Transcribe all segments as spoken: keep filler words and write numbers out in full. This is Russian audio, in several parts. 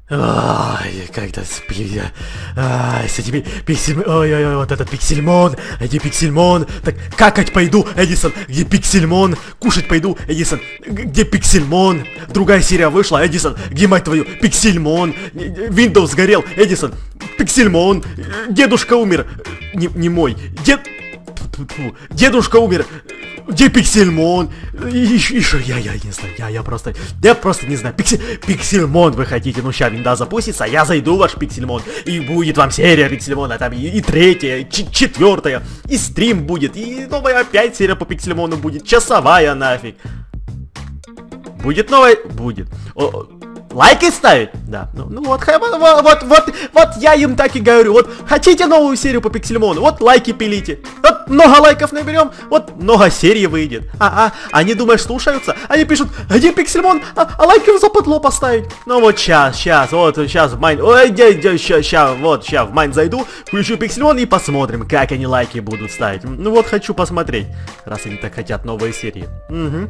Ай, как-то с, ай, с этими пиксель... Ой-ой-ой, вот этот пиксельмон, эти пиксельмон. Так, какать пойду, Эдисон, где пиксельмон? Кушать пойду, Эдисон, где пиксельмон? Другая серия вышла, Эдисон, где, мать твою, пиксельмон? Windows сгорел, Эдисон, пиксельмон. Дедушка умер, не, не мой, дед... Дедушка умер. Где пиксельмон? Еще я, я не знаю, я, я просто, я просто не знаю. Пиксель, пиксельмон вы хотите, ну ща винда запустится, я зайду в ваш пиксельмон, и будет вам серия пиксельмона, там и, и третья, и четвертая, и стрим будет, и новая опять серия по пиксельмону будет, часовая нафиг. Будет новая? Будет. О, лайки ставить? Да. Ну, ну вот, вот, вот, вот, вот я им так и говорю. Вот хотите новую серию по пиксельмону? Вот лайки пилите. Вот много лайков наберем, вот много серий выйдет. А, а, они, думаешь, слушаются? Они пишут, где пиксельмон? А, а лайки западло поставить. Ну вот сейчас, сейчас, вот сейчас в майн. Ой, сейчас, сейчас, вот, сейчас в майн зайду, включу пиксельмон и посмотрим, как они лайки будут ставить. Ну вот хочу посмотреть, раз они так хотят новые серии. Угу.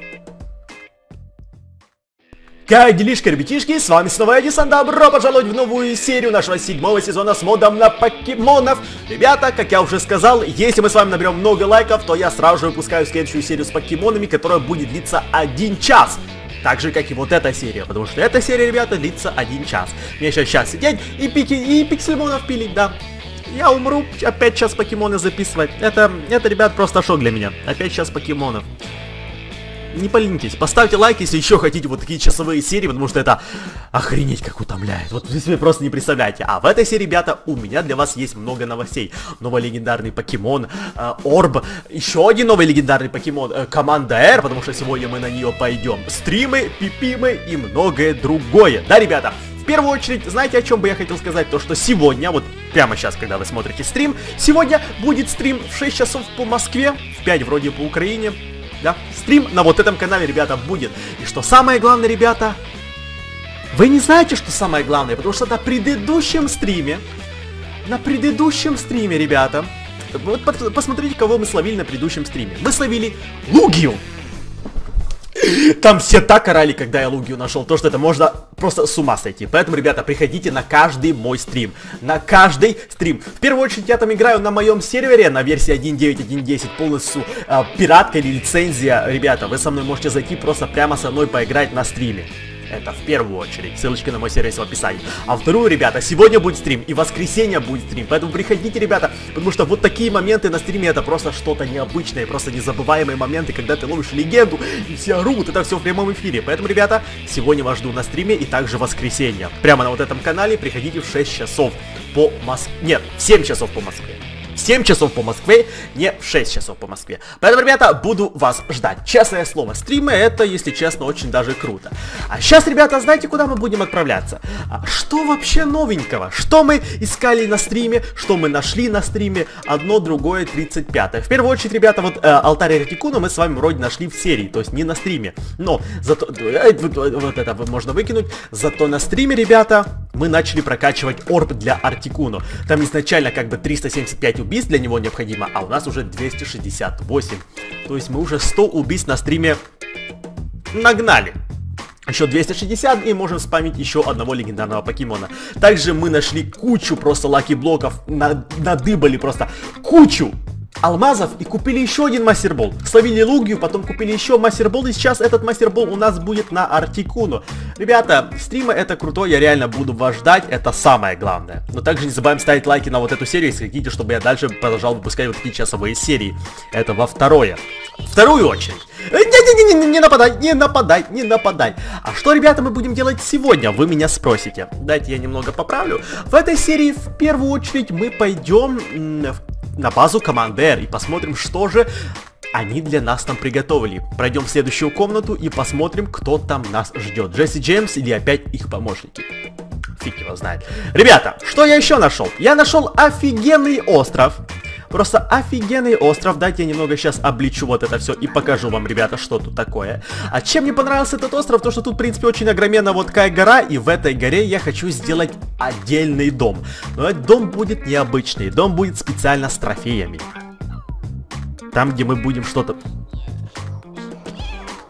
Как делишки, ребятишки, с вами снова Эдисон, добро пожаловать в новую серию нашего седьмого сезона с модом на покемонов. Ребята, как я уже сказал, если мы с вами наберем много лайков, то я сразу же выпускаю следующую серию с покемонами, которая будет длиться один час. Так же, как и вот эта серия, потому что эта серия, ребята, длится один час. Мне сейчас сейчас сидеть и, пики, и пиксельмонов пилить, да. Я умру, опять час покемоны записывать. Это, это, ребят, просто шок для меня. Опять час покемонов. Не поленитесь, поставьте лайк, если еще хотите вот такие часовые серии, потому что это охренеть как утомляет. Вот вы себе просто не представляете. А в этой серии, ребята, у меня для вас есть много новостей. Новый легендарный покемон, э, Орб, еще один новый легендарный покемон, э, Команда R, потому что сегодня мы на нее пойдем. Стримы, пипимы и многое другое. Да, ребята? В первую очередь, знаете, о чем бы я хотел сказать? То, что сегодня, вот прямо сейчас, когда вы смотрите стрим, сегодня будет стрим в шесть часов по Москве, в пять вроде по Украине. Да, стрим на вот этом канале, ребята, будет. И что самое главное, ребята, вы не знаете, что самое главное, потому что на предыдущем стриме, на предыдущем стриме, ребята, вот посмотрите, кого мы словили на предыдущем стриме. Мы словили Лугию. Там все так орали, когда я Лугию нашел, то, что это можно просто с ума сойти. Поэтому, ребята, приходите на каждый мой стрим. На каждый стрим. В первую очередь, я там играю на моем сервере, на версии один точка девять точка один точка десять, полностью э, пиратка или лицензия. Ребята, вы со мной можете зайти просто прямо со мной поиграть на стриме. Это в первую очередь. Ссылочки на мой сервис в описании. А вторую, ребята, сегодня будет стрим и в воскресенье будет стрим. Поэтому приходите, ребята, потому что вот такие моменты на стриме это просто что-то необычное, просто незабываемые моменты, когда ты ловишь легенду и все орут. Это все в прямом эфире. Поэтому, ребята, сегодня вас жду на стриме и также в воскресенье. Прямо на вот этом канале приходите в шесть часов по Москве. Нет, в семь часов по Москве. В семь часов по Москве, не в шесть часов по Москве. Поэтому, ребята, буду вас ждать. Честное слово, стримы это, если честно, очень даже круто. А сейчас, ребята, знаете, куда мы будем отправляться? А что вообще новенького? Что мы искали на стриме? Что мы нашли на стриме? Одно, другое, тридцать пятое. В первую очередь, ребята, вот э, алтарь Артикуна мы с вами вроде нашли в серии, то есть не на стриме. Но зато, э, вот, вот это можно выкинуть. Зато на стриме, ребята, мы начали прокачивать орб для Артикуну. Там изначально как бы триста семьдесят пять убийств для него необходимо, а у нас уже двести шестьдесят восемь. То есть мы уже сто убийств на стриме нагнали. Еще двести шестьдесят и можем спамить еще одного легендарного покемона. Также мы нашли кучу просто лаки-блоков, надыбали просто кучу алмазов и купили еще один мастербол. Словили Лугию, потом купили еще мастербол, и сейчас этот мастербол у нас будет на Артикуну. Ребята, стримы это круто, я реально буду вас ждать, это самое главное. Но также не забываем ставить лайки на вот эту серию, если хотите, чтобы я дальше продолжал выпускать вот такие часовые серии. Это во второе. Вторую очередь. Не-не-не, не нападай, не нападай, не нападай. А что, ребята, мы будем делать сегодня, вы меня спросите. Дайте я немного поправлю. В этой серии в первую очередь мы пойдем на базу команды R и посмотрим, что же они для нас там приготовили. Пройдем в следующую комнату и посмотрим, кто там нас ждет. Джесси Джеймс или опять их помощники. Фиг его знает. Ребята, что я еще нашел? Я нашел офигенный остров. Просто офигенный остров. Дайте я немного сейчас обличу вот это все и покажу вам, ребята, что тут такое. А чем мне понравился этот остров? То, что тут, в принципе, очень огроменная вот такая гора. И в этой горе я хочу сделать отдельный дом. Но этот дом будет необычный. Дом будет специально с трофеями. Там, где мы будем что-то...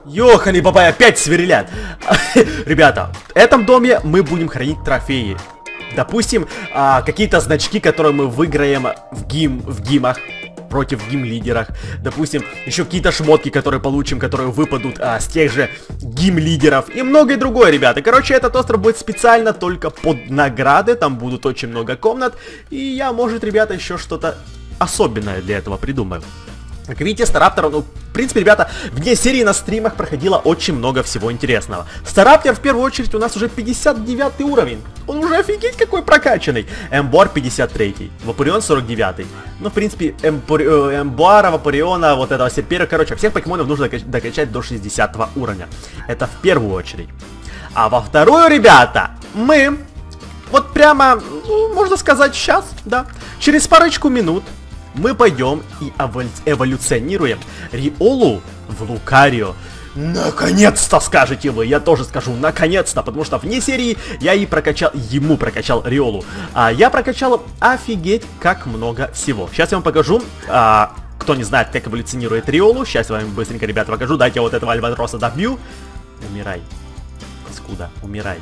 Ёханый бабай, опять сверлят. Ребята, в этом доме мы будем хранить трофеи. Допустим, а, какие-то значки, которые мы выиграем в гим, в гимах. Против гим-лидерах. Допустим, еще какие-то шмотки, которые получим, которые выпадут а, с тех же гим-лидеров. И многое другое, ребята. Короче, этот остров будет специально только под награды. Там будут очень много комнат. И я, может, ребята, еще что-то особенное для этого придумаю. Как видите, Стараптор, ну, в принципе, ребята, вне серии на стримах проходило очень много всего интересного. Стараптор, в первую очередь, у нас уже пятьдесят девятый уровень. Он уже офигеть какой прокачанный. Эмбор пятьдесят третий, Вапорион сорок девятый. Ну, в принципе, Эмпори... Эмбуара, Вапориона, вот этого Серпера, короче, всех покемонов нужно докачать до шестидесятого уровня. Это в первую очередь. А во вторую, ребята, мы, вот прямо, ну, можно сказать, сейчас, да, через парочку минут, мы пойдем и эволюционируем Риолу в Лукарио. Наконец-то, скажете вы, я тоже скажу, наконец-то, потому что вне серии я и прокачал, ему прокачал Риолу. А я прокачал офигеть как много всего. Сейчас я вам покажу, а, кто не знает, как эволюционирует Риолу. Сейчас я вам быстренько, ребята, покажу. Дайте я вот этого альбатроса добью. Умирай. Скуда, умирай.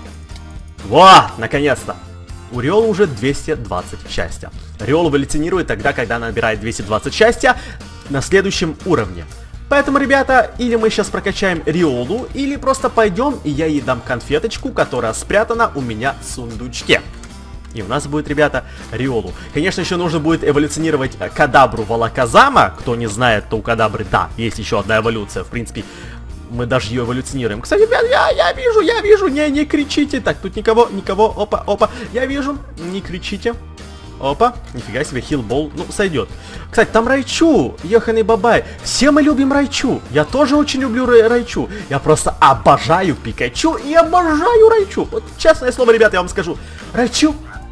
Во, наконец-то. У Риолы уже двести двадцать счастья. Риол эволюционирует тогда, когда она набирает двести двадцать счастья на следующем уровне. Поэтому, ребята, или мы сейчас прокачаем Риолу, или просто пойдем, и я ей дам конфеточку, которая спрятана у меня в сундучке. И у нас будет, ребята, Риолу. Конечно, еще нужно будет эволюционировать Кадабру Волоказама. Кто не знает, то у Кадабры, да, есть еще одна эволюция. В принципе, мы даже ее эволюционируем. Кстати, ребят, я, я вижу, я вижу, не, не кричите. Так, тут никого, никого, опа, опа, я вижу, не кричите. Опа, нифига себе, хилбол, ну, сойдет. Кстати, там Райчу, еханый бабай. Все мы любим Райчу. Я тоже очень люблю Рай Райчу. Я просто обожаю Пикачу и обожаю Райчу. Вот честное слово, ребята, я вам скажу. Райчу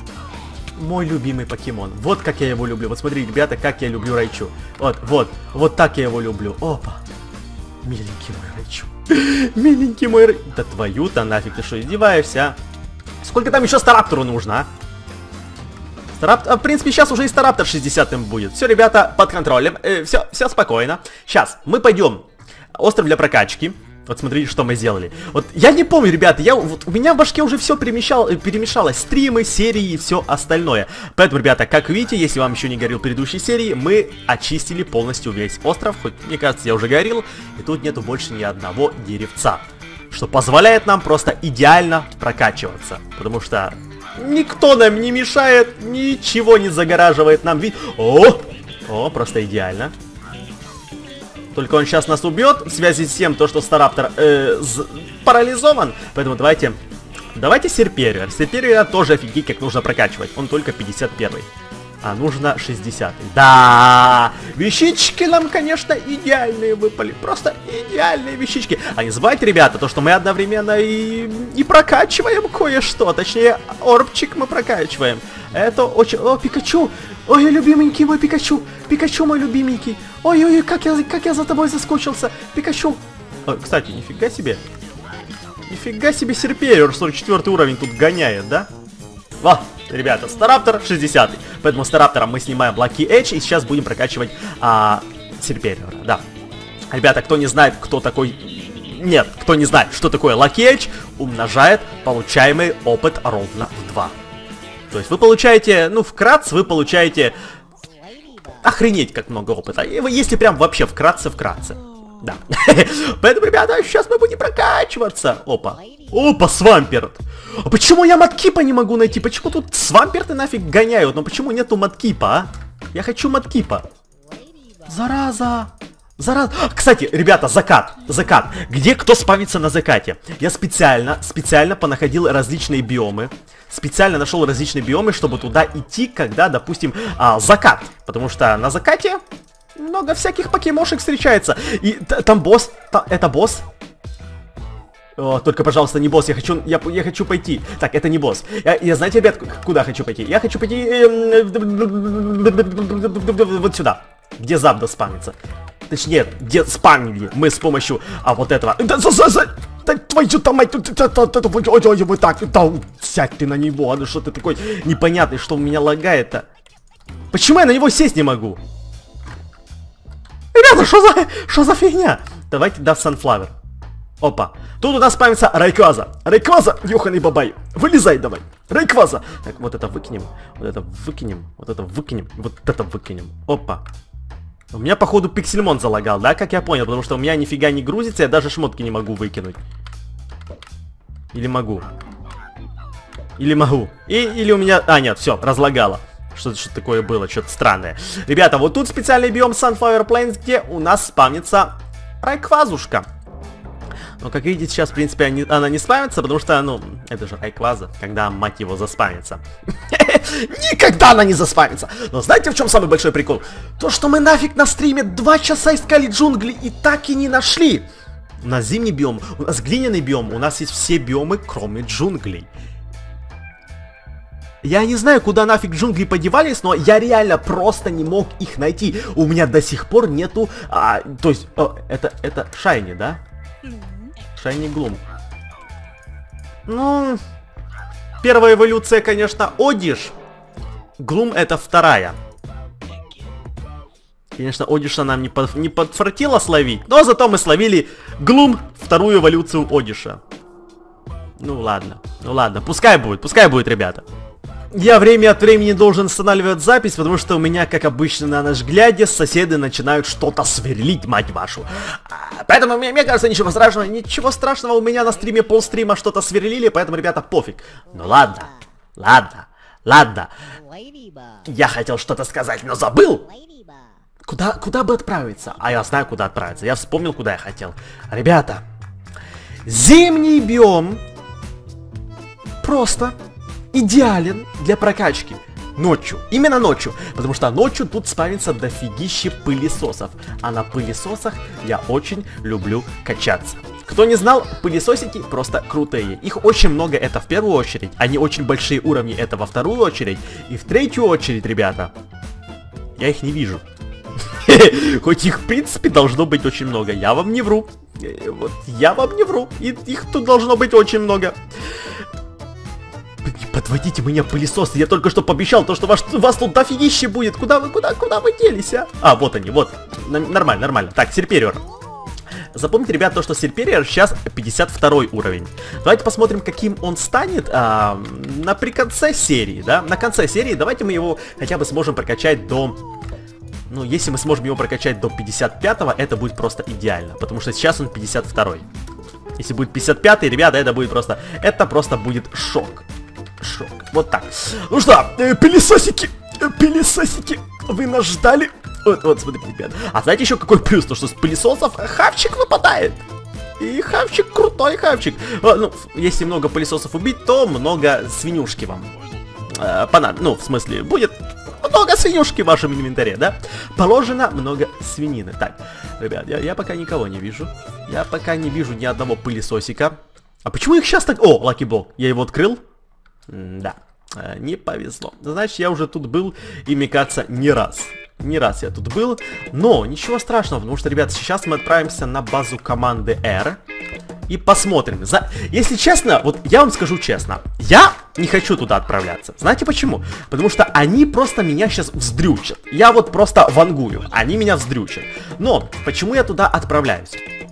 мой любимый покемон. Вот как я его люблю. Вот смотрите, ребята, как я люблю Райчу. Вот, вот, вот так я его люблю. Опа. Миленький мой Райчу. Миленький мой Райчу. Да твою-то нафиг, ты что, издеваешься, а? Сколько там еще Стараптору нужно, а? Стараптор, в принципе, сейчас уже и Стараптор шестидесятым будет. Все, ребята, под контролем. Э, все, все спокойно. Сейчас мы пойдем. Остров для прокачки. Вот смотрите, что мы сделали. Вот я не помню, ребята, я, вот, у меня в башке уже все перемешал, перемешалось. Стримы, серии и все остальное. Поэтому, ребята, как видите, если вам еще не говорил в предыдущей серии, мы очистили полностью весь остров. Хоть, мне кажется, я уже говорил. И тут нету больше ни одного деревца. Что позволяет нам просто идеально прокачиваться. Потому что никто нам не мешает, ничего не загораживает нам вид. О, о, просто идеально. Только он сейчас нас убьет в связи с тем, то, что Стараптор э, парализован. Поэтому давайте, давайте Серпериор. Серпериора тоже офигеть, как нужно прокачивать. Он только пятьдесят первый. А нужно шестидесятый. Да, вещички нам, конечно, идеальные выпали. Просто идеальные вещички. А не забывайте, ребята, то, что мы одновременно и, и прокачиваем кое-что. Точнее, орбчик мы прокачиваем. Это очень... О, Пикачу! Ой, любименький мой Пикачу! Пикачу мой любименький! Ой-ой-ой, как я, как я за тобой заскучился! Пикачу! Ой, кстати, нифига себе. Нифига себе Серпериор сорок четвёртый уровень тут гоняет, да? Во, ребята, Стараптор шестидесятый. Поэтому Стараптором мы снимаем Lucky Edge и сейчас будем прокачивать а, Серпериора, да. Ребята, кто не знает, кто такой... Нет, кто не знает, что такое Lucky Edge, умножает получаемый опыт ровно в два. То есть вы получаете, ну, вкратце вы получаете... Охренеть, как много опыта. Если прям вообще вкратце-вкратце. Да. Поэтому, ребята, сейчас мы будем прокачиваться. Опа. Опа, Свамперт. А почему я Маткипа не могу найти? Почему тут Свамперты нафиг гоняют? Но почему нету Маткипа, а? Я хочу Маткипа. Зараза. Зараза. Кстати, ребята, закат. Закат. Где кто спавнится на закате? Я специально, специально понаходил различные биомы. Специально нашел различные биомы, чтобы туда идти, когда, допустим, а, закат. Потому что на закате много всяких покемошек встречается. И там босс. Та, это босс. О, только, пожалуйста, не босс. Я хочу, я, я хочу пойти. Так, это не босс. Я, я знаете, ребят, куда хочу пойти? Я хочу пойти вот сюда, где Запда спамится. Точнее, где спамили мы с помощью а вот этого. Да, за, за, за, да твою-то мать, ой-ой-ой, так, да, сядь ты на него, ну что ты такой непонятный, что у меня лагает-то? Почему я на него сесть не могу? Ребята, что за, что за фигня? Давайте, да, Sunflower. Опа. Тут у нас спамится Райкваза. Райкваза, ёханый бабай. Вылезай давай. Райкваза. Так, вот это выкинем. Вот это выкинем. Вот это выкинем. Вот это выкинем. Опа. У меня, походу, Пиксельмон залагал, да, как я понял? Потому что у меня нифига не грузится, я даже шмотки не могу выкинуть. Или могу? Или могу? И, или у меня... А, нет, все, разлагало. Что-то что такое было, что-то странное. Ребята, вот тут специальный биом Sunflower Plains, где у нас спавнится Райквазушка. Но, как видите, сейчас, в принципе, они, она не спамится, потому что, ну, это же Райкваза, когда, мать его, заспамится. Никогда она не заспамится! Но знаете, в чем самый большой прикол? То, что мы нафиг на стриме два часа искали джунгли и так и не нашли. У нас зимний биом, у нас глиняный биом, у нас есть все биомы, кроме джунглей. Я не знаю, куда нафиг джунгли подевались, но я реально просто не мог их найти. У меня до сих пор нету... А, то есть, о, это, это Шайни, да? Шайни Глум. Ну... Первая эволюция, конечно, Одиш. Глум это вторая. Конечно, Одиша нам не, под, не подфартило словить, но зато мы словили Глум, вторую эволюцию Одиша. Ну ладно, ну ладно, пускай будет, пускай будет, ребята. Я время от времени должен останавливать запись, потому что у меня, как обычно, на наш глядя, соседи начинают что-то сверлить, мать вашу. Поэтому, мне, мне кажется, ничего страшного, ничего страшного, у меня на стриме полстрима что-то сверлили, поэтому, ребята, пофиг. Ну ладно, ладно, ладно. Я хотел что-то сказать, но забыл. Куда, куда бы отправиться? А я знаю, куда отправиться, я вспомнил, куда я хотел. Ребята, зимний биом просто... идеален для прокачки ночью, именно ночью, потому что ночью тут спавнится дофигище пылесосов, а на пылесосах я очень люблю качаться. Кто не знал, пылесосики просто крутые, их очень много, это в первую очередь, они очень большие уровни, это во вторую очередь, и в третью очередь, ребята, я их не вижу. Хоть их в принципе должно быть очень много, я вам не вру, вот я вам не вру, и их тут должно быть очень много. Не подводите меня, пылесосы, я только что пообещал, то, что ваш, вас тут дофигище будет. Куда вы, куда, куда вы делись, а? А, вот они, вот. Нормально, нормально. Так, Серпериор. Запомните, ребят, то, что Серпериор сейчас пятьдесят второй уровень. Давайте посмотрим, каким он станет а, на при конце серии, да? На конце серии давайте мы его хотя бы сможем прокачать до... Ну, если мы сможем его прокачать до пятьдесят пятого, это будет просто идеально. Потому что сейчас он пятьдесят второй. Если будет пятьдесят пятый, ребята, это будет просто... Это просто будет шок. Шок. Вот так. Ну что, э, пылесосики, э, пылесосики, вы нас ждали? Вот, вот, смотрите, ребят. А знаете еще какой плюс? То, что с пылесосов хавчик выпадает. И хавчик крутой хавчик. А, ну, если много пылесосов убить, то много свинюшки вам. Э, понад... Ну, в смысле, будет много свинюшки в вашем инвентаре, да? Положено много свинины. Так, ребят, я, я пока никого не вижу. Я пока не вижу ни одного пылесосика. А почему их сейчас так... О, лаки-блок, я его открыл. Да, не повезло. Значит, я уже тут был, и, мне кажется, не раз. Не раз я тут был. Но ничего страшного, потому что, ребята, сейчас мы отправимся на базу команды R. И посмотрим. За... Если честно, вот я вам скажу честно, я не хочу туда отправляться. Знаете почему? Потому что они просто меня сейчас вздрючат. Я вот просто вангую, они меня вздрючат. Но почему я туда отправляюсь?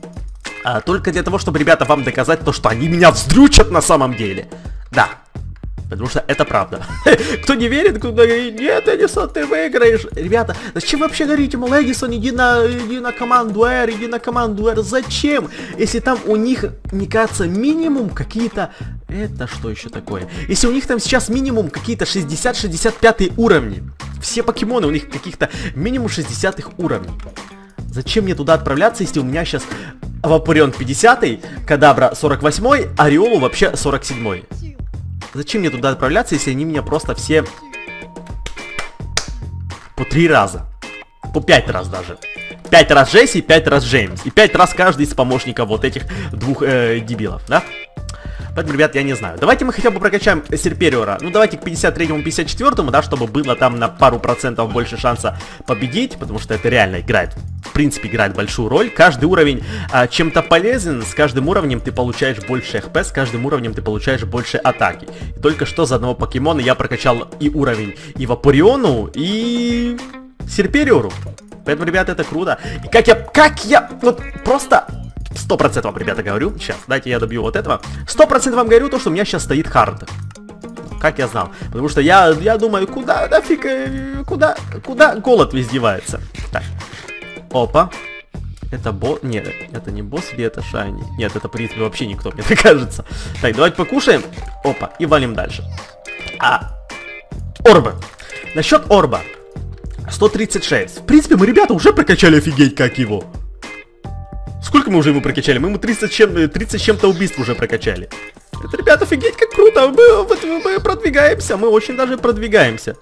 А, только для того, чтобы, ребята, вам доказать то, что они меня вздрючат на самом деле. Да. Потому что это правда. Кто не верит, кто говорит, нет, Эдисон, ты выиграешь. Ребята, зачем вы вообще говорите, мол, Эдисон, иди на, иди на команду R, иди на команду R. Зачем? Если там у них, мне кажется, минимум какие-то... Это что еще такое? Если у них там сейчас минимум какие-то шестьдесят-шестьдесят пятые уровни. Все покемоны у них каких-то минимум шестидесятых уровней. Зачем мне туда отправляться, если у меня сейчас Вапорион пятидесятый, Кадабра сорок восьмой, Ореолу вообще сорок седьмой? Зачем мне туда отправляться, если они меня просто все по три раза, по пять раз даже. Пять раз Джесси, пять раз Джеймс. И пять раз каждый из помощников вот этих двух э, дебилов, да? Поэтому, ребят, я не знаю. Давайте мы хотя бы прокачаем Серпериора. Ну, давайте к пятьдесят третьему, пятьдесят четвёртому, да, чтобы было там на пару процентов больше шанса победить. Потому что это реально играет, в принципе, играет большую роль. Каждый уровень а, чем-то полезен. С каждым уровнем ты получаешь больше эх пи, с каждым уровнем ты получаешь больше атаки. И только что за одного покемона я прокачал и уровень и Вапориону, и Серпериору. Поэтому, ребята, это круто. И как я, как я, вот просто... сто процентов вам, ребята, говорю. Сейчас, дайте я добью вот этого. сто процентов вам говорю то, что у меня сейчас стоит хард. Как я знал. Потому что я, я думаю, куда нафиг, куда, куда голод издевается. Так. Опа. Это босс. Нет, это не босс или это шайни? Нет, это, в принципе, вообще никто, мне так кажется. Так, давайте покушаем. Опа, и валим дальше. А. Орба. Насчет орба. сто тридцать шесть. В принципе, мы, ребята, уже прокачали, офигеть, как его. Сколько мы уже ему прокачали? Мы ему тридцать с чем-то убийств уже прокачали. Это, ребята, офигеть, как круто. Мы, мы продвигаемся, мы очень даже продвигаемся.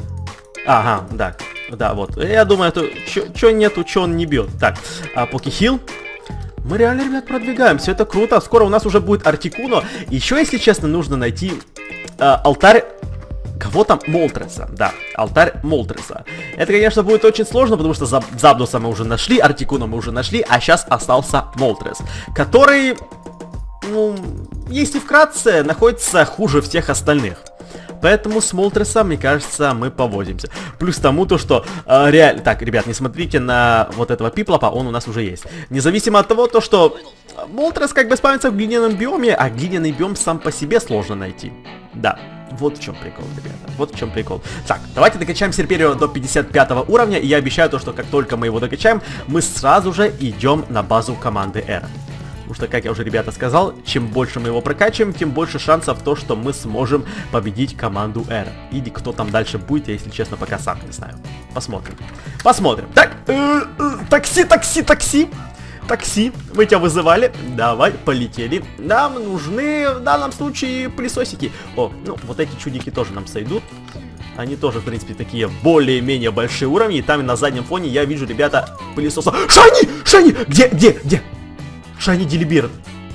Ага, да. Да, вот. Я думаю, это чё нету, чё он не бьет. Так, а, покихил. Мы реально, ребят, продвигаемся. Это круто. Скоро у нас уже будет Артикуно. Еще, если честно, нужно найти а, алтарь... Кого там? Молтреса. Да, алтарь Молтреса. Это, конечно, будет очень сложно, потому что Запдоса мы уже нашли, Артикуно мы уже нашли, а сейчас остался Молтрес, который, ну, если вкратце, находится хуже всех остальных. Поэтому с Молтресом, мне кажется, мы повозимся. Плюс тому то, что э, реально... Так, ребят, не смотрите на вот этого пиплопа, он у нас уже есть. Независимо от того, то, что Молтрес как бы спавнится в глиняном биоме, а глиняный биом сам по себе сложно найти. Да. Вот в чем прикол, ребята. Вот в чем прикол. Так, давайте докачаем Серперио до пятьдесят пятого уровня. И я обещаю то, что как только мы его докачаем, мы сразу же идем на базу команды Эра. Потому что, как я уже, ребята, сказал, чем больше мы его прокачиваем, тем больше шансов то, что мы сможем победить команду Эра. Или кто там дальше будет, я, если честно, пока сам не знаю. Посмотрим. Посмотрим. Так, э, э, такси, такси, такси. Такси, мы тебя вызывали, давай, полетели. Нам нужны в данном случае пылесосики. О, ну, вот эти чудики тоже нам сойдут. Они тоже, в принципе, такие более-менее большие уровни. И там на заднем фоне я вижу, ребята, пылесоса. Шайни! Шайни! Где? Где? Где? Шайни Делибирд.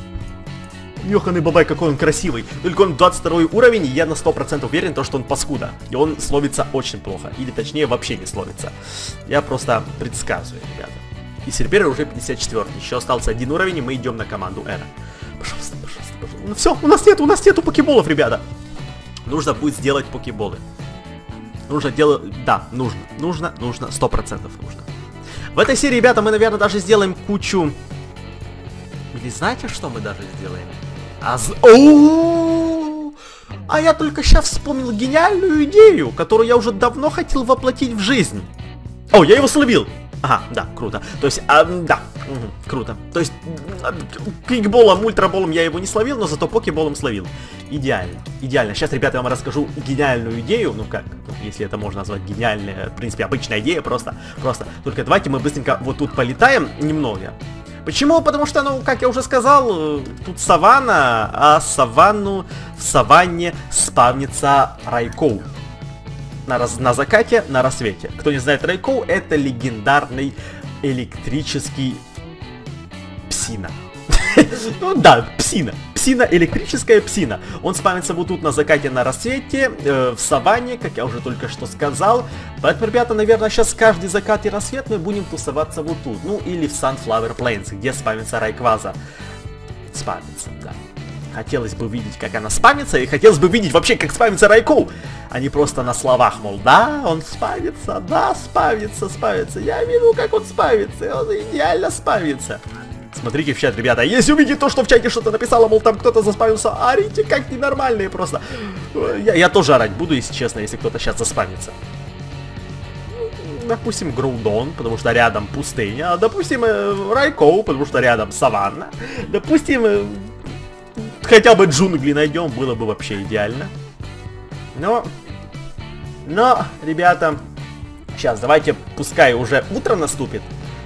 Ёханый бабай, какой он красивый. Только он двадцать второй уровень, и я на сто процентов уверен, то, что он паскуда. И он словится очень плохо. Или точнее, вообще не словится. Я просто предсказываю, ребята. И Серперио уже пятьдесят четыре. Еще остался один уровень, и мы идем на команду Эра. Пожалуйста, пожалуйста, пожалуйста. Ну все, у нас нет, у нас нету покеболов, ребята. Нужно будет сделать покеболы. Нужно делать... Да, нужно. Нужно, нужно, сто процентов нужно. В этой серии, ребята, мы, наверное, даже сделаем кучу... Или знаете, что мы даже сделаем? А, з... а я только сейчас вспомнил гениальную идею, которую я уже давно хотел воплотить в жизнь. О, я его словил. Ага, да, круто. То есть, а, да, угу, круто. То есть, кикболом, ультраболом я его не словил, но зато покеболом словил. Идеально, идеально. Сейчас, ребята, я вам расскажу гениальную идею. Ну как, если это можно назвать гениальной, в принципе, обычная идея, просто, просто. Только давайте мы быстренько вот тут полетаем немного. Почему? Потому что, ну, как я уже сказал, тут саванна, а саванну в саванне спавнится Райкоу. На, раз, на закате, на рассвете. Кто не знает, Райкоу — это легендарный электрический псина. Ну да, псина. Псина, электрическая псина. Он спавнится вот тут на закате, на рассвете, э, в саванне, как я уже только что сказал. Поэтому, ребята, наверное, сейчас каждый закат и рассвет мы будем тусоваться вот тут. Ну, или в Sunflower Plains, где спавнится Райкваза. Спавнится, да. Хотелось бы видеть, как она спамится, и хотелось бы видеть вообще, как спамится Райкоу. А не просто на словах, мол, да, он спамится, да, спамится, спамится. Я вижу, как он спамится, он идеально спамится. Смотрите в чат, ребята, если увидите то, что в чате что-то написало, мол, там кто-то заспамился, орите как ненормальные просто. Я, я тоже орать буду, если честно, если кто-то сейчас заспамится. Допустим, Гроудон, потому что рядом пустыня. Допустим, Райкоу, потому что рядом саванна. Допустим... Хотя бы джунгли найдем, было бы вообще идеально. Но, но, ребята, сейчас давайте, пускай уже утро наступит.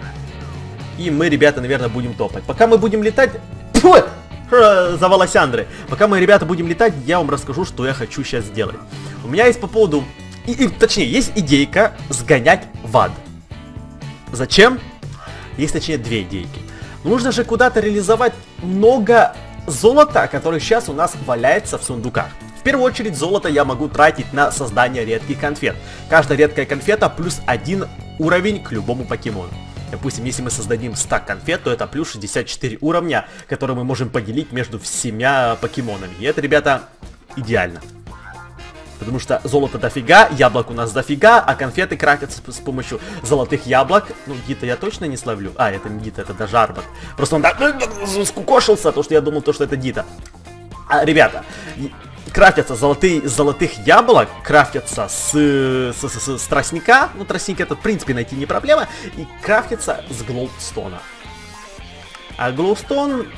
И мы, ребята, наверное, будем топать. Пока мы будем летать... Фу! За волосяндры. Пока мы, ребята, будем летать, я вам расскажу, что я хочу сейчас сделать. У меня есть по поводу... И, и, точнее, есть идейка сгонять в ад. Зачем? Есть, точнее, две идейки. Нужно же куда-то реализовать много... золото, которое сейчас у нас валяется в сундуках. В первую очередь золото я могу тратить на создание редких конфет. Каждая редкая конфета плюс один уровень к любому покемону. Допустим, если мы создадим сто конфет, то это плюс шестьдесят четыре уровня, которые мы можем поделить между всеми покемонами. И это, ребята, идеально. Потому что золото дофига, яблок у нас дофига, а конфеты крафтятся с, с помощью золотых яблок. Ну, Гита я точно не словлю. А, это не Гита, это даже Арбат. Просто он так скукошился, потому что я думал, то, что это Гита. А, ребята, крафтятся золотые, золотых яблок, крафтятся с, с, с, с, с тростника. Ну, тростник это, в принципе, найти не проблема. И крафтятся с глоустона. А глоустон,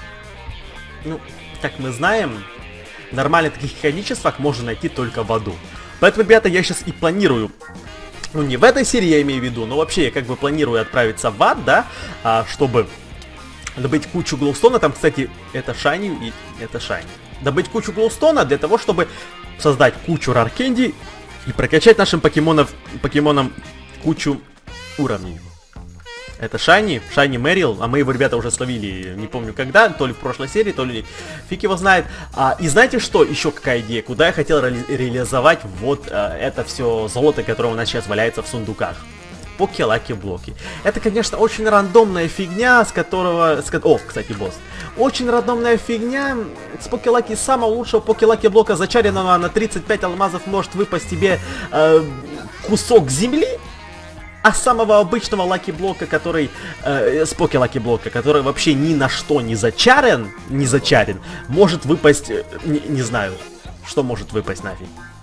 ну, как мы знаем... В нормальных таких количествах можно найти только в аду. Поэтому, ребята, я сейчас и планирую, ну не в этой серии я имею в виду, но вообще я как бы планирую отправиться в ад, да, а, чтобы добыть кучу глоустона. Там, кстати, это шайни и это шайни. Добыть кучу глоустона для того, чтобы создать кучу раркенди и прокачать нашим покемонов, покемонам кучу уровней. Это Шайни, Шайни Мэрил, а мы его, ребята, уже словили, не помню когда, то ли в прошлой серии, то ли фиг его знает. А, и знаете что, еще какая идея, куда я хотел ре реализовать вот а, это все золото, которое у нас сейчас валяется в сундуках. Поки-лаки-блоки. Это, конечно, очень рандомная фигня, с которого... С, о, кстати, босс. Очень рандомная фигня. С поки-лаки, самого лучшего поки-лаки-блока, зачаренного на тридцать пять алмазов, может выпасть тебе э, кусок земли. А самого обычного лаки-блока, который... Э, с поки-лаки-блока, который вообще ни на что не зачарен, не зачарен, может выпасть... Э, не, не знаю, что может выпасть нафиг.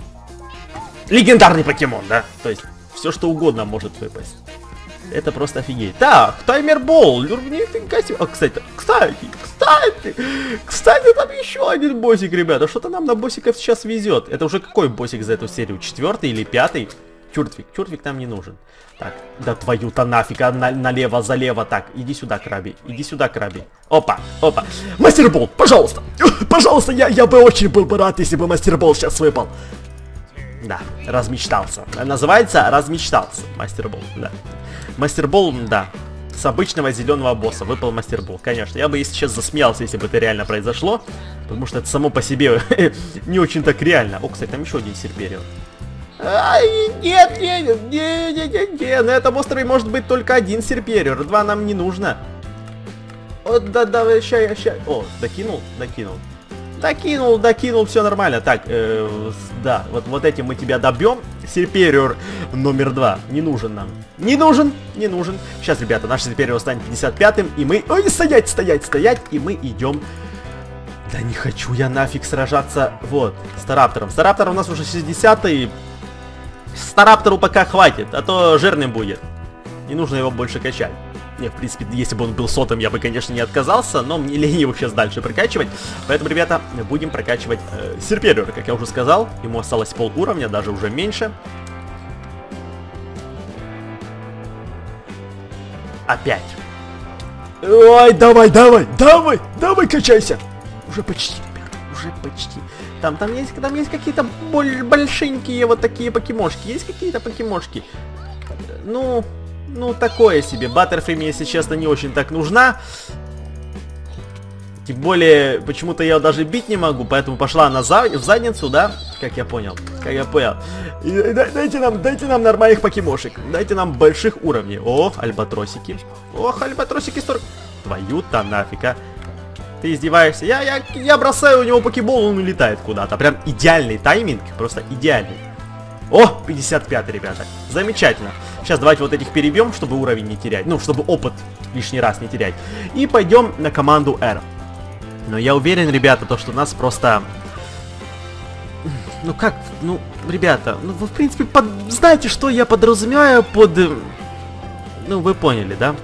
Легендарный покемон, да? То есть, все что угодно может выпасть. Это просто офигеть. Так, таймер-болл. Нифига себе. А, кстати, кстати, кстати, кстати, там еще один боссик, ребята. Что-то нам на боссиков сейчас везет. Это уже какой боссик за эту серию? Четвертый или пятый? Тюртвик. Тюртвик нам не нужен. Так, да твою-то нафиг, а на, налево, залево. Так, иди сюда, Краби, иди сюда, Краби. Опа, опа. Мастербол, пожалуйста. Пожалуйста, я, я бы очень был бы рад, если бы Мастербол сейчас выпал. Да, размечтался. Называется размечтался. Мастербол, да. Мастербол, да. С обычного зеленого босса выпал Мастербол. Конечно, я бы сейчас засмеялся, если бы это реально произошло. Потому что это само по себе не очень так реально. О, кстати, там еще один Серперион. Ай, нет, нет, нет, нет, нет, нет, на этом острове может быть только один Серпериор, два нам не нужно. О, да, да, ща, ща. О, докинул, докинул. Докинул, докинул, все нормально. Так, э, да, вот, вот этим мы тебя добьем. Серпериор номер два не нужен нам. Не нужен, не нужен. Сейчас, ребята, наш Серпериор станет пятьдесят пятым, и мы... Ой, стоять, стоять, стоять, и мы идем... Да не хочу я нафиг сражаться, вот, с Тараптором. С Тараптором у нас уже шестидесятый. Стараптору пока хватит, а то жирным будет. Не нужно его больше качать. Не, в принципе, если бы он был сотым, я бы, конечно, не отказался, но мне лень его сейчас дальше прокачивать. Поэтому, ребята, будем прокачивать э, Серпериора, как я уже сказал. Ему осталось пол уровня, даже уже меньше. Опять. Ой, давай, давай, давай, давай, качайся. Уже почти, ребята, уже почти. Там, там есть, там есть какие-то большенькие вот такие покемошки. Есть какие-то покемошки. Ну, ну такое себе. Баттерфри мне, если честно, не очень так нужна. Тем более, почему-то я ее даже бить не могу, поэтому пошла она за, в задницу, да? Как я понял, как я понял. И, дайте нам, дайте нам нормальных покемошек. Дайте нам больших уровней. О, альбатросики. Ох, альбатросики сорок. Твою-то нафиг, а. Ты издеваешься? Я, я, я бросаю у него покебол, он улетает куда-то. Прям идеальный тайминг, просто идеальный. О, пятьдесят пять, ребята. Замечательно. Сейчас давайте вот этих перебьем, чтобы уровень не терять. Ну, чтобы опыт лишний раз не терять. И пойдем на команду R. Но я уверен, ребята, то, что нас просто... Ну как, ну, ребята, ну вы, в принципе, под... знаете, что я подразумеваю под... Ну, вы поняли, да?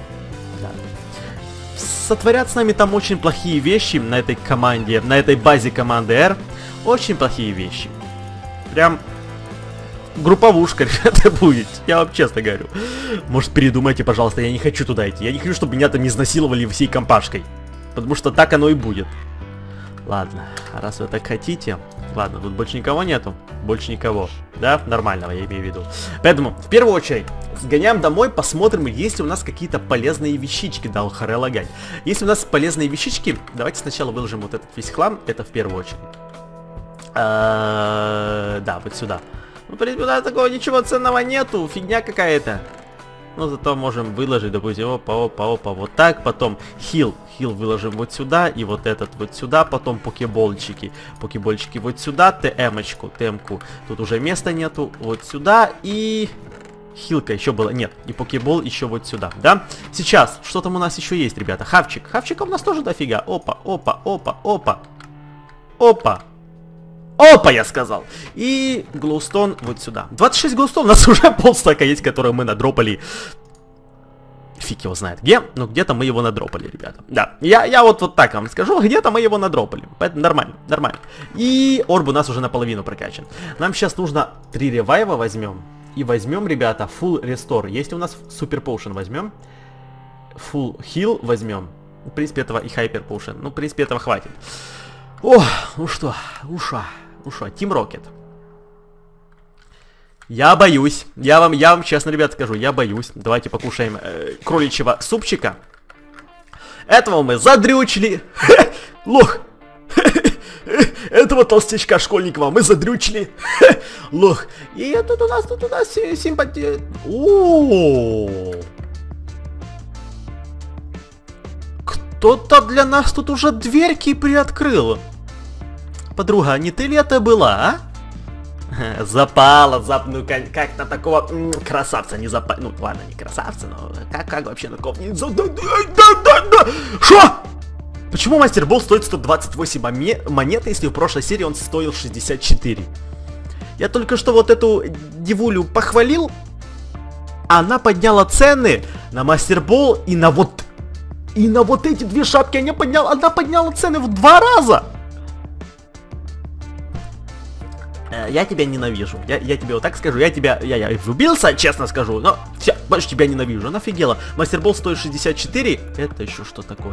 Сотворят с нами там очень плохие вещи на этой команде, на этой базе команды R. Очень плохие вещи. Прям групповушка, ребята, будет. Я вам честно говорю. Может, передумайте, пожалуйста, я не хочу туда идти. Я не хочу, чтобы меня там изнасиловали всей компашкой. Потому что так оно и будет. Ладно, раз вы так хотите. Ладно, тут больше никого нету. Больше никого. Да, нормального, я имею в виду. Поэтому, в первую очередь, сгоняем домой, посмотрим, есть ли у нас какие-то полезные вещички. Да, харелагать. Если у нас полезные вещички, давайте сначала выложим вот этот весь хлам. Это в первую очередь. Да, вот сюда. Ну, в принципе, да, такого ничего ценного нету. Фигня какая-то. но зато можем выложить, допустим, опа, опа, опа, вот так, потом хил, хил выложим вот сюда, и вот этот вот сюда, потом покебольчики, покебольчики вот сюда, ТМ-очку, ТМ-ку, тут уже места нету, вот сюда, и... Хилка еще была, нет, и покебол еще вот сюда, да? Сейчас, что там у нас еще есть, ребята? Хавчик, хавчика у нас тоже дофига, опа, опа, опа, опа, опа. Опа, я сказал. И глоустон вот сюда. двадцать шесть глоустон, у нас уже полстака есть, которые мы надропали. Фиг его знает где, но где-то мы его надропали, ребята. Да, я, я вот, вот так вам скажу, где-то мы его надропали. Поэтому нормально, нормально. И орб у нас уже наполовину прокачан. Нам сейчас нужно три ревайва возьмем. И возьмем, ребята, full restore. Если у нас супер potion возьмем, full heal возьмем. В принципе, этого и hyper potion. Ну, в принципе, этого хватит. О, ну что, уша. Ну что, Team Rocket. Я боюсь. Я вам, я вам честно, ребят, скажу, я боюсь. Давайте покушаем э, кроличьего супчика. Этого мы задрючили. Лох. Этого толстячка школьникова мы задрючили. Лох. И тут у нас, тут у нас симпатия. О. Кто-то для нас тут уже дверьки приоткрыл. Подруга, а не ты ли это была, а? Запала, зап... ну как, как на такого м -м, красавца не запала. Ну ладно, не красавца, но как, как вообще на такого не за... Да, да, да, да. Шо? Почему Мастер Болл стоит сто двадцать восемь монет, если в прошлой серии он стоил шестьдесят четыре? Я только что вот эту девулю похвалил, а она подняла цены на Мастер Болл и на вот... И на вот эти две шапки она подняла, она подняла цены в два раза. Я тебя ненавижу. Я, я тебе вот так скажу. Я тебя... Я, я влюбился, честно скажу. Но все, больше тебя ненавижу. Она офигела. Мастер Болл стоит шестьдесят четыре. Это еще что такое?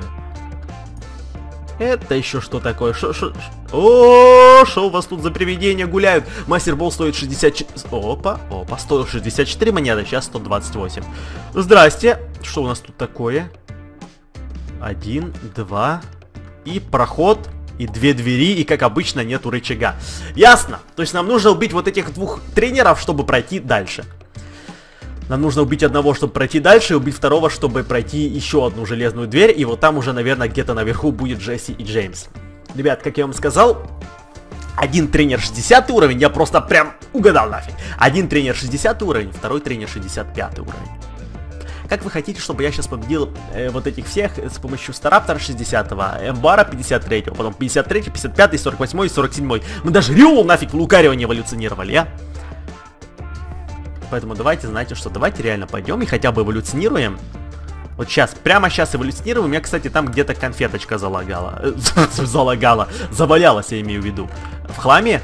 Это еще что такое? Шо, шо, шо? О, что у вас тут за привидения гуляют? Мастер Болл стоит шестьдесят четыре. Опа, опа, стоил шестьдесят четыре монеты, сейчас сто двадцать восемь. Здрасте. Что у нас тут такое? Один, два. И проход. И две двери, и как обычно нету рычага. Ясно. То есть нам нужно убить вот этих двух тренеров, чтобы пройти дальше. Нам нужно убить одного, чтобы пройти дальше, и убить второго, чтобы пройти еще одну железную дверь. И вот там уже, наверное, где-то наверху будет Джесси и Джеймс. Ребят, как я вам сказал, один тренер шестьдесят уровень, я просто прям угадал нафиг. Один тренер шестьдесят уровень, второй тренер шестьдесят пять уровень. Как вы хотите, чтобы я сейчас победил э, вот этих всех с помощью Стараптора шестидесятого, Эмбара пятьдесят третьего, потом пятьдесят третий, пятьдесят пятый, сорок восьмой и сорок седьмой. Мы даже Риолу нафиг в Лукарио не эволюционировали, а? Поэтому давайте, знаете что, давайте реально пойдем и хотя бы эволюционируем. Вот сейчас, прямо сейчас эволюционируем. У меня, кстати, там где-то конфеточка залагала. Залагала. Завалялась, я имею в виду. В хламе?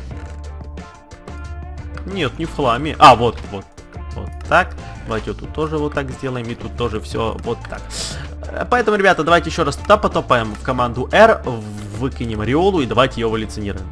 Нет, не в хламе. А, вот, вот. Вот так. Давайте вот тут тоже вот так сделаем. И тут тоже все вот так. Поэтому, ребята, давайте еще раз туда потопаем в команду R. Выкинем Риолу и давайте ее эволюционируем.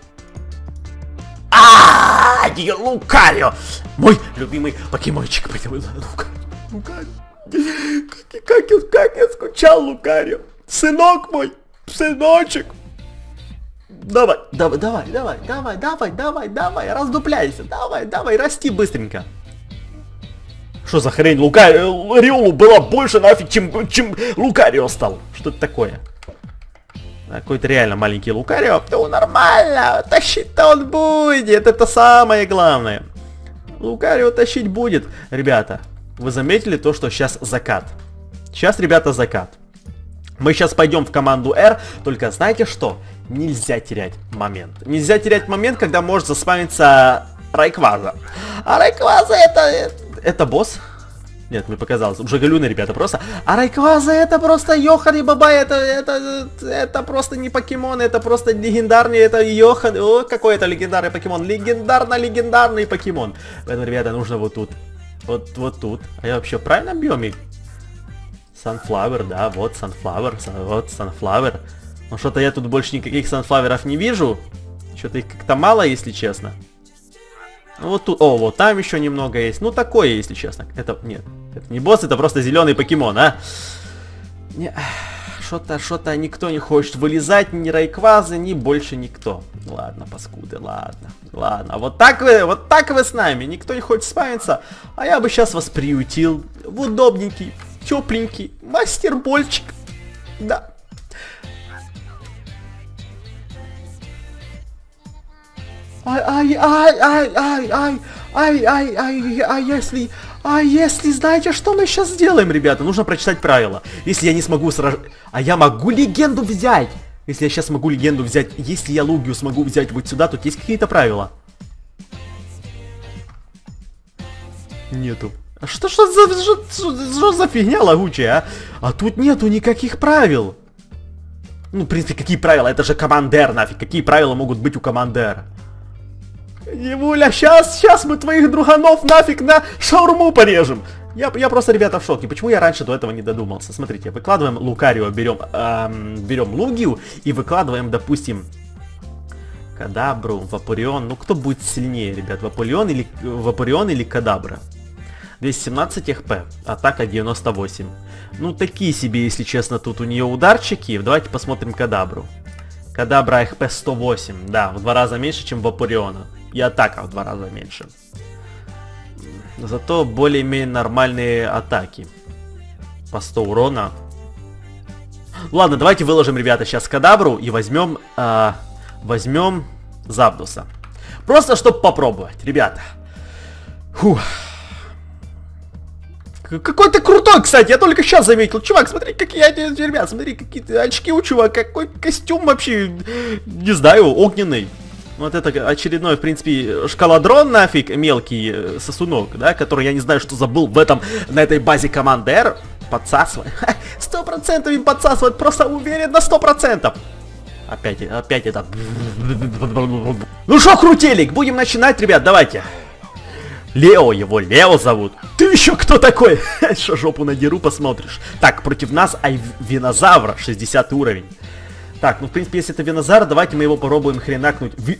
Ааа, Лукарио! Мой любимый покемончик. Лукарио. Как, как, как я скучал, Лукарио. Сынок мой. Сыночек. Давай, давай, давай, давай, давай, давай, давай, давай, раздупляйся. Давай, давай, расти быстренько. Что за хрень? Лукарио, Риолу было больше нафиг, чем, чем Лукарио стал. Что это такое? Какой-то реально маленький Лукарио. Ну нормально, тащить-то он будет. Это самое главное. Лукарио тащить будет. Ребята, вы заметили то, что сейчас закат? Сейчас, ребята, закат. Мы сейчас пойдем в команду R. Только знаете что? Нельзя терять момент. Нельзя терять момент, когда может заспамиться Райкваза. А Райкваза это... Это босс? Нет, мне показалось. Уже галюны, ребята, просто. А Райкваза это просто Йохан и Баба. Это, это, это просто не покемон. Это просто легендарный. Это Йохан. О, какой это легендарный покемон. Легендарно-легендарный покемон. Поэтому, ребята, нужно вот тут. Вот, вот тут. А я вообще в правильном биоме? Sunflower, да, вот Sunflower. Вот Sunflower. Но что-то я тут больше никаких Sunflower'ов не вижу. Что-то их как-то мало, если честно. Ну вот тут, о, вот там еще немного есть. Ну такое, если честно. Это, нет, это не босс, это просто зеленый покемон, а? Не, что-то, что-то никто не хочет вылезать, ни Райквазы, ни больше никто. Ладно, паскуды, ладно, ладно. Вот так вы, вот так вы с нами, никто не хочет спамиться, а я бы сейчас вас приютил в удобненький, тепленький мастербольчик. Да. Ай, ай, ай, ай, ай, ай, ай, ай, ай, а если... А если, знаете, что мы сейчас сделаем, ребята? Нужно прочитать правила. Если я не смогу сражать... А я могу легенду взять! Если я сейчас могу легенду взять... Если я Лугию смогу взять вот сюда, тут есть какие-то правила? Нету. А что, что, за, что, что за фигня лагучая, а? А тут нету никаких правил. Ну, в принципе, какие правила? Это же командер, нафиг. Какие правила могут быть у командера? Евуля, сейчас, сейчас мы твоих друганов нафиг на шаурму порежем. Я, я просто, ребята, в шоке. Почему я раньше до этого не додумался? Смотрите, выкладываем Лукарио, берем, эм, берем Лугию и выкладываем, допустим, Кадабру, Вапорион. Ну, кто будет сильнее, ребят? Вапорион или, Вапорион или Кадабра? двести семнадцать эйч пи, атака девяносто восемь. Ну, такие себе, если честно, тут у нее ударчики. Давайте посмотрим Кадабру. Кадабра эйч пи сто восемь, да, в два раза меньше, чем Вапориона. И атака в два раза меньше. Зато более-менее нормальные атаки. По сто урона. Ладно, давайте выложим, ребята, сейчас Кадабру и возьмем, э, возьмем Запдуса. Просто, чтобы попробовать, ребята. Фух. Какой ты крутой, кстати, я только сейчас заметил. Чувак, смотри, какие одежды, ребят, смотри, какие очки у чувака, какой костюм вообще, не знаю, огненный. Вот это очередной, в принципе, шкаладрон нафиг, мелкий сосунок, да, который я не знаю, что забыл в этом, на этой базе команды R. Подсасывает. Сто процентов им подсасывает, просто уверен на сто процентов. Опять, опять это. Ну шо, крутелик, будем начинать, ребят, давайте. Лео, его Лео зовут. Ты еще кто такой? Что, жопу надеру, посмотришь. Так, против нас Винозавра, шестидесятый уровень. Так, ну в принципе, если это Винозавр, давайте мы его попробуем хренакнуть. Ви...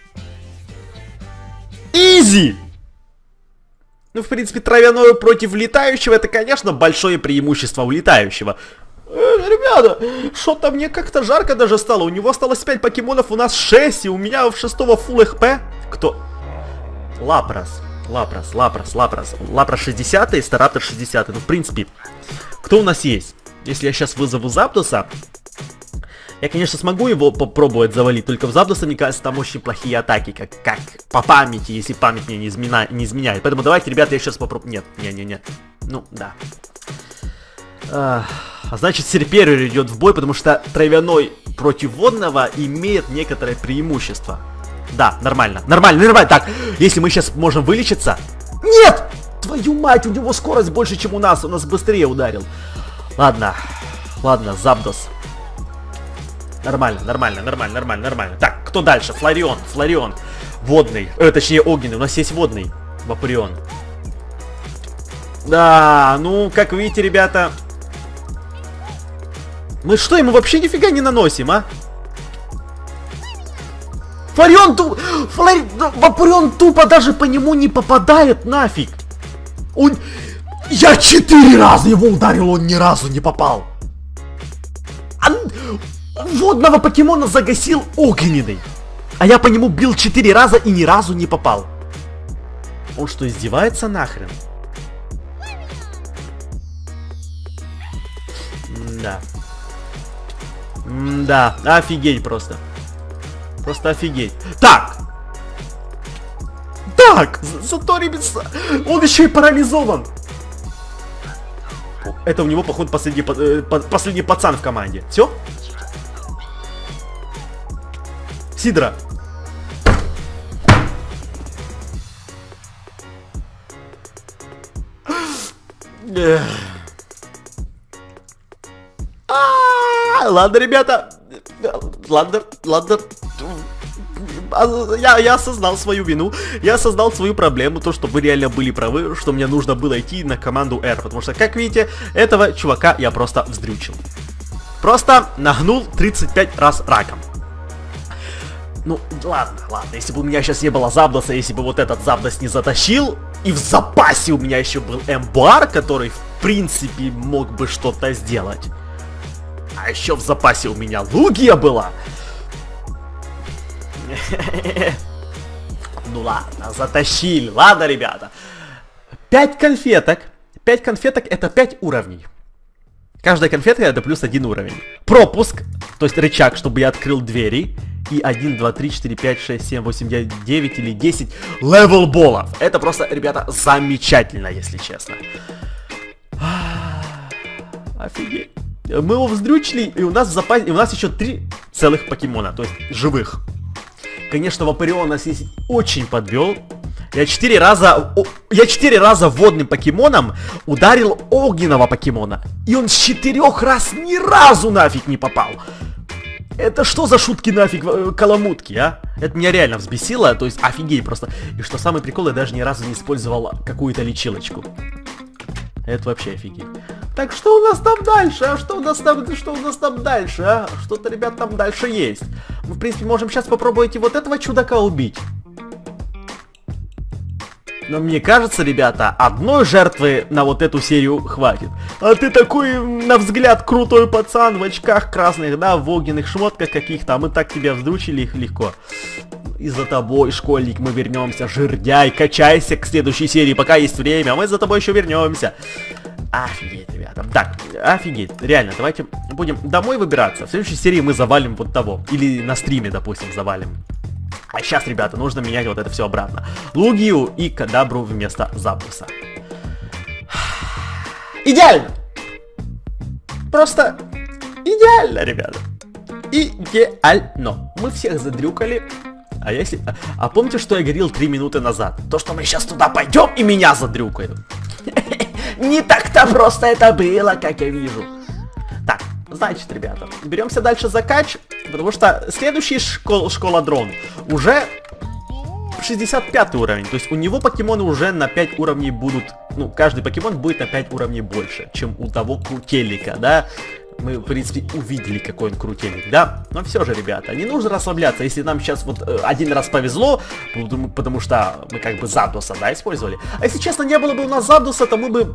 Изи! Ну, в принципе, травяное против летающего, это, конечно, большое преимущество у летающего. Э, ребята, что-то мне как-то жарко даже стало. У него осталось пять покемонов, у нас шесть, и у меня в шестого фулл эйч пи. Кто? Лапрос. Лапрос, Лапрос, Лапрос. Лапрос шестьдесят и Стараптор шестьдесят. Ну, в принципе, кто у нас есть? Если я сейчас вызову Запдуса, я, конечно, смогу его попробовать завалить, только в Запдуса, мне кажется, там очень плохие атаки, как, как по памяти, если память мне не, измена, не изменяет. Поэтому давайте, ребята, я сейчас попробую. Нет, не-не-не. Ну, да. А, а значит, Серпериор идет в бой, потому что травяной против водного имеет некоторое преимущество. Да, нормально, нормально, нормально. Так, если мы сейчас можем вылечиться... Нет! Твою мать, у него скорость больше, чем у нас, он нас быстрее ударил. Ладно, ладно, Запдос. Нормально, нормально, нормально, нормально, нормально. Так, кто дальше? Флорион, Флорион. Водный, э, точнее огненный, у нас есть водный. Вапорион. Да, ну, как видите, ребята... Мы что, ему вообще нифига не наносим, а? Флорион тупо... Флори... Вапорион тупо даже по нему не попадает нафиг. Он... Я четыре раза его ударил, он ни разу не попал. А... Водного покемона загасил огненный. А я по нему бил четыре раза и ни разу не попал. Он что, издевается нахрен? Да. Да, офигеть просто. Просто офигеть. Так! Так! Зато, ребята, он еще и парализован. Это у него, походу, последний, последний пацан в команде. Все? Сидра. Ладно, ребята. Ладно, ладно. Я, я осознал свою вину. Я осознал свою проблему. То, что вы реально были правы, что мне нужно было идти на команду R. Потому что, как видите, этого чувака я просто вздрючил. Просто нагнул тридцать пять раз раком. Ну, ладно, ладно, если бы у меня сейчас не было Запдоса, если бы вот этот Запдос не затащил, и в запасе у меня еще был Эмбар, который, в принципе, мог бы что-то сделать. А еще в запасе у меня Лугия была. Ну ладно, затащили. Ладно, ребята. пять конфеток. пять конфеток это пять уровней. Каждая конфетка это плюс один уровень. Пропуск, то есть рычаг, чтобы я открыл двери. И один, два, три, четыре, пять, шесть, семь, восемь, девять или десять левел болов. Это просто, ребята, замечательно, если честно. Офигеть. Мы его вздрючили, и у нас в запасе, и у нас еще три целых покемона, то есть живых. Конечно, Вапорион нас здесь очень подвел. Я четыре раза, о, я четыре раза водным покемоном ударил огненного покемона. И он с четырех раз ни разу нафиг не попал. Это что за шутки нафиг, каламутки, а? Это меня реально взбесило, то есть офигеть просто. И что самый прикол, я даже ни разу не использовал какую-то лечилочку. Это вообще офигеть. Так что у нас там дальше, а? Что у нас там, что у нас там дальше, а? Что-то, ребят, там дальше есть. Мы, в принципе, можем сейчас попробовать и вот этого чудака убить. Но мне кажется, ребята, одной жертвы на вот эту серию хватит. А ты такой, на взгляд, крутой пацан в очках красных, да, в огненных шмотках каких-то, а мы так тебя вздручили их легко. И за тобой, школьник, мы вернемся, жирдяй, качайся к следующей серии, пока есть время, а мы за тобой еще вернемся. Офигеть, ребята. Так, офигеть, реально, давайте будем домой выбираться. В следующей серии мы завалим вот того. Или на стриме, допустим, завалим. А сейчас, ребята, нужно менять вот это все обратно. Лугию и Кадабру вместо Запуса. Идеально! Просто идеально, ребята. Идеально. Мы всех задрюкали. А если... А помните, что я говорил три минуты назад? То, что мы сейчас туда пойдем и меня задрюкают. Не так-то просто это было, как я вижу. Так, значит, ребята, беремся дальше за кач, потому что следующий школ, школа дрон уже шестьдесят пятый уровень. То есть у него покемоны уже на пять уровней будут, ну, каждый покемон будет на пять уровней больше, чем у того крутелика, да. Мы, в принципе, увидели, какой он крутелик, да? Но все же, ребята, не нужно расслабляться, если нам сейчас вот э, один раз повезло, потому, потому что мы как бы Запдуса, да, использовали. А если честно, не было бы у нас Запдуса, то мы бы,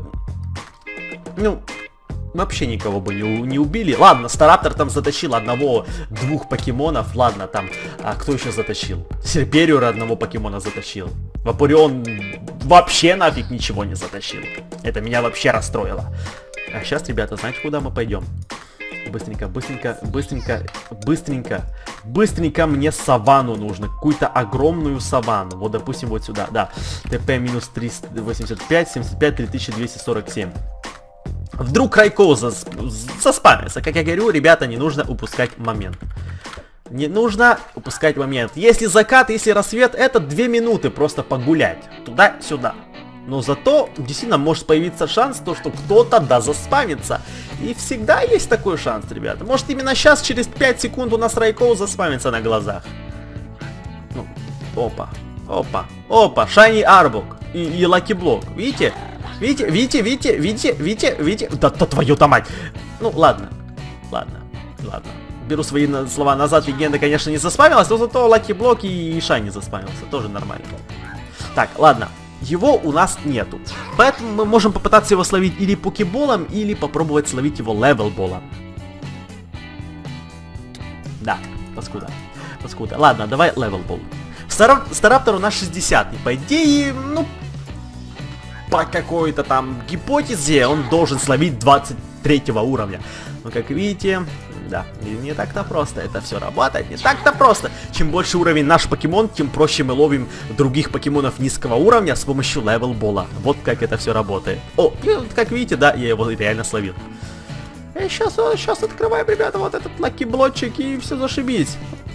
ну, вообще никого бы не, не убили. Ладно, Стараптор там затащил одного-двух покемонов, ладно, там, а кто еще затащил? Серпериора одного покемона затащил. Вапорион вообще нафиг ничего не затащил. Это меня вообще расстроило. А сейчас, ребята, знаете, куда мы пойдем? Быстренько, быстренько, быстренько, быстренько, быстренько мне саванну нужно. Какую-то огромную саванну. Вот, допустим, вот сюда, да. ТП минус триста восемьдесят пять, семьдесят пять, три тысячи двести сорок семь. Вдруг Райкоу зас... заспамится. Как я говорю, ребята, не нужно упускать момент. Не нужно упускать момент. Если закат, если рассвет, это две минуты просто погулять. Туда-сюда. Но зато действительно может появиться шанс, то, что кто-то да заспамится. И всегда есть такой шанс, ребята. Может именно сейчас, через пять секунд у нас Райкоу заспамится на глазах. Ну, опа, опа, опа, Шайни Арбок и, и Лаки Блок. Видите? Видите, видите, видите, видите, видите, видите? Да, да твою-то мать. Ну, ладно, ладно, ладно. Беру свои на слова назад, легенда, конечно, не заспамилась, но зато Лаки Блок и Шайни заспамился. Тоже нормально. Так, ладно. Его у нас нету. Поэтому мы можем попытаться его словить или покеболом, или попробовать словить его левелболом. Да, паскуда. Паскуда. Ладно, давай левелбол. Стар... Стараптор у нас шестьдесят. И по идее, ну, по какой-то там гипотезе он должен словить двадцать третьего уровня. Но как видите, да, не так-то просто это все работает, не так-то просто. Чем больше уровень наш покемон, тем проще мы ловим других покемонов низкого уровня с помощью левелбола. Вот как это все работает. О, и вот как видите, да, я его реально словил. И сейчас, сейчас открываем, ребята, вот этот лаки блочек и все зашибись.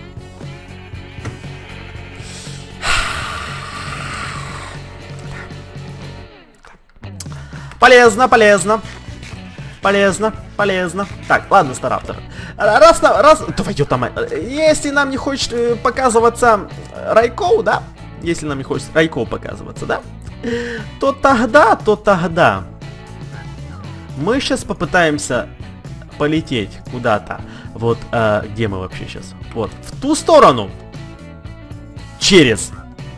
Полезно, полезно. Полезно, полезно. Так, ладно, Стараптор. Раз, раз, твою там, если нам не хочет э, показываться Райкоу, да? Если нам не хочет Райкоу показываться, да? То тогда, то тогда мы сейчас попытаемся полететь куда-то. Вот, э, где мы вообще сейчас? Вот, в ту сторону. Через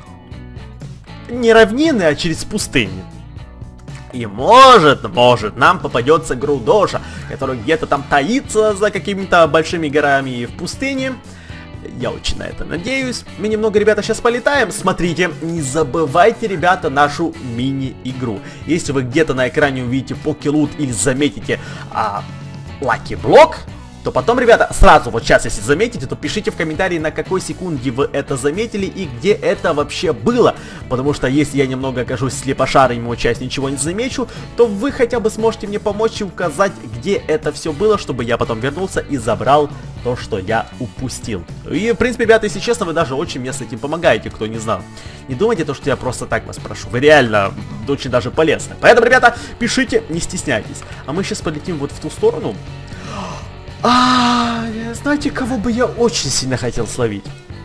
не равнины, а через пустыни. И может, может, нам попадется Грудоша, который где-то там таится за какими-то большими горами в пустыне. Я очень на это надеюсь. Мы немного, ребята, сейчас полетаем. Смотрите, не забывайте, ребята, нашу мини-игру. Если вы где-то на экране увидите покелут или заметите а, лаки-блок, то потом, ребята, сразу вот сейчас, если заметите, то пишите в комментарии, на какой секунде вы это заметили и где это вообще было. Потому что если я немного окажусь слепошарым и часть ничего не замечу, то вы хотя бы сможете мне помочь и указать, где это все было, чтобы я потом вернулся и забрал то, что я упустил. И, в принципе, ребята, если честно, вы даже очень мне с этим помогаете, кто не знал. Не думайте, то, что я просто так вас прошу. Вы реально очень даже полезны. Поэтому, ребята, пишите, не стесняйтесь. А мы сейчас полетим вот в ту сторону. А, знаете, кого бы я очень сильно хотел словить?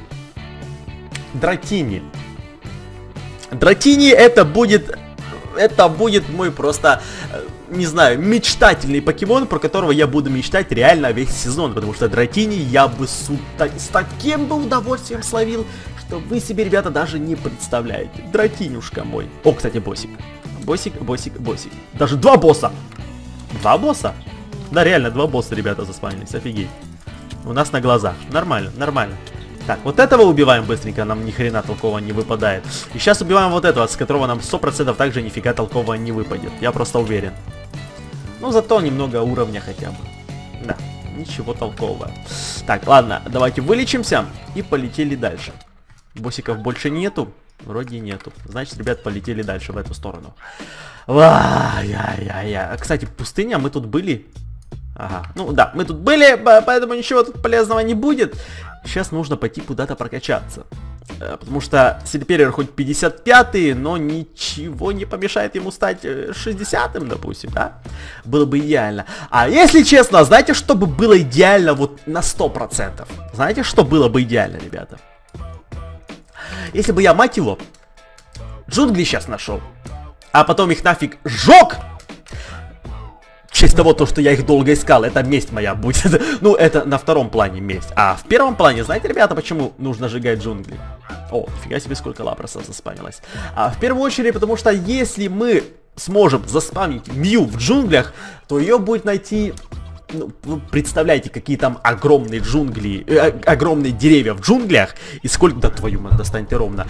Дратини. Дратини это будет... Это будет мой просто, не знаю, мечтательный покемон, про которого я буду мечтать реально весь сезон. Потому что Дратини я бы с, с таким бы удовольствием словил, что вы себе, ребята, даже не представляете. Дратинюшка мой. О, кстати, боссик. Боссик, боссик, боссик. Даже два босса. Два босса? Да, реально, два босса, ребята, заспавнились, офигеть. У нас на глазах. Нормально, нормально. Так, вот этого убиваем быстренько, нам ни хрена толкового не выпадает. И сейчас убиваем вот этого, с которого нам сто процентов также нифига толкового не выпадет. Я просто уверен. Ну, зато немного уровня хотя бы. Да, ничего толкового. Так, ладно, давайте вылечимся и полетели дальше. Боссиков больше нету? Вроде нету. Значит, ребят, полетели дальше в эту сторону. Ай-яй-яй-яй. Кстати, пустыня, мы тут были... Ага, ну да, мы тут были, поэтому ничего тут полезного не будет. Сейчас нужно пойти куда-то прокачаться. Потому что Сильперер хоть пятьдесят пятый, но ничего не помешает ему стать шестидесятым, допустим, да? Было бы идеально. А если честно, знаете, что бы было идеально вот на сто процентов? Знаете, что было бы идеально, ребята? Если бы я, мать его, джунгли сейчас нашел, а потом их нафиг сжег. В честь того, то, что я их долго искал, это месть моя будет. Ну, это на втором плане месть. А в первом плане, знаете, ребята, почему нужно сжигать джунгли? О, нифига себе, сколько лапросов заспамилось. А в первую очередь, потому что если мы сможем заспамить Мью в джунглях, то ее будет найти... Ну, вы представляете, какие там огромные джунгли, э, огромные деревья в джунглях. И сколько... Да твою мать, достань ты ровно.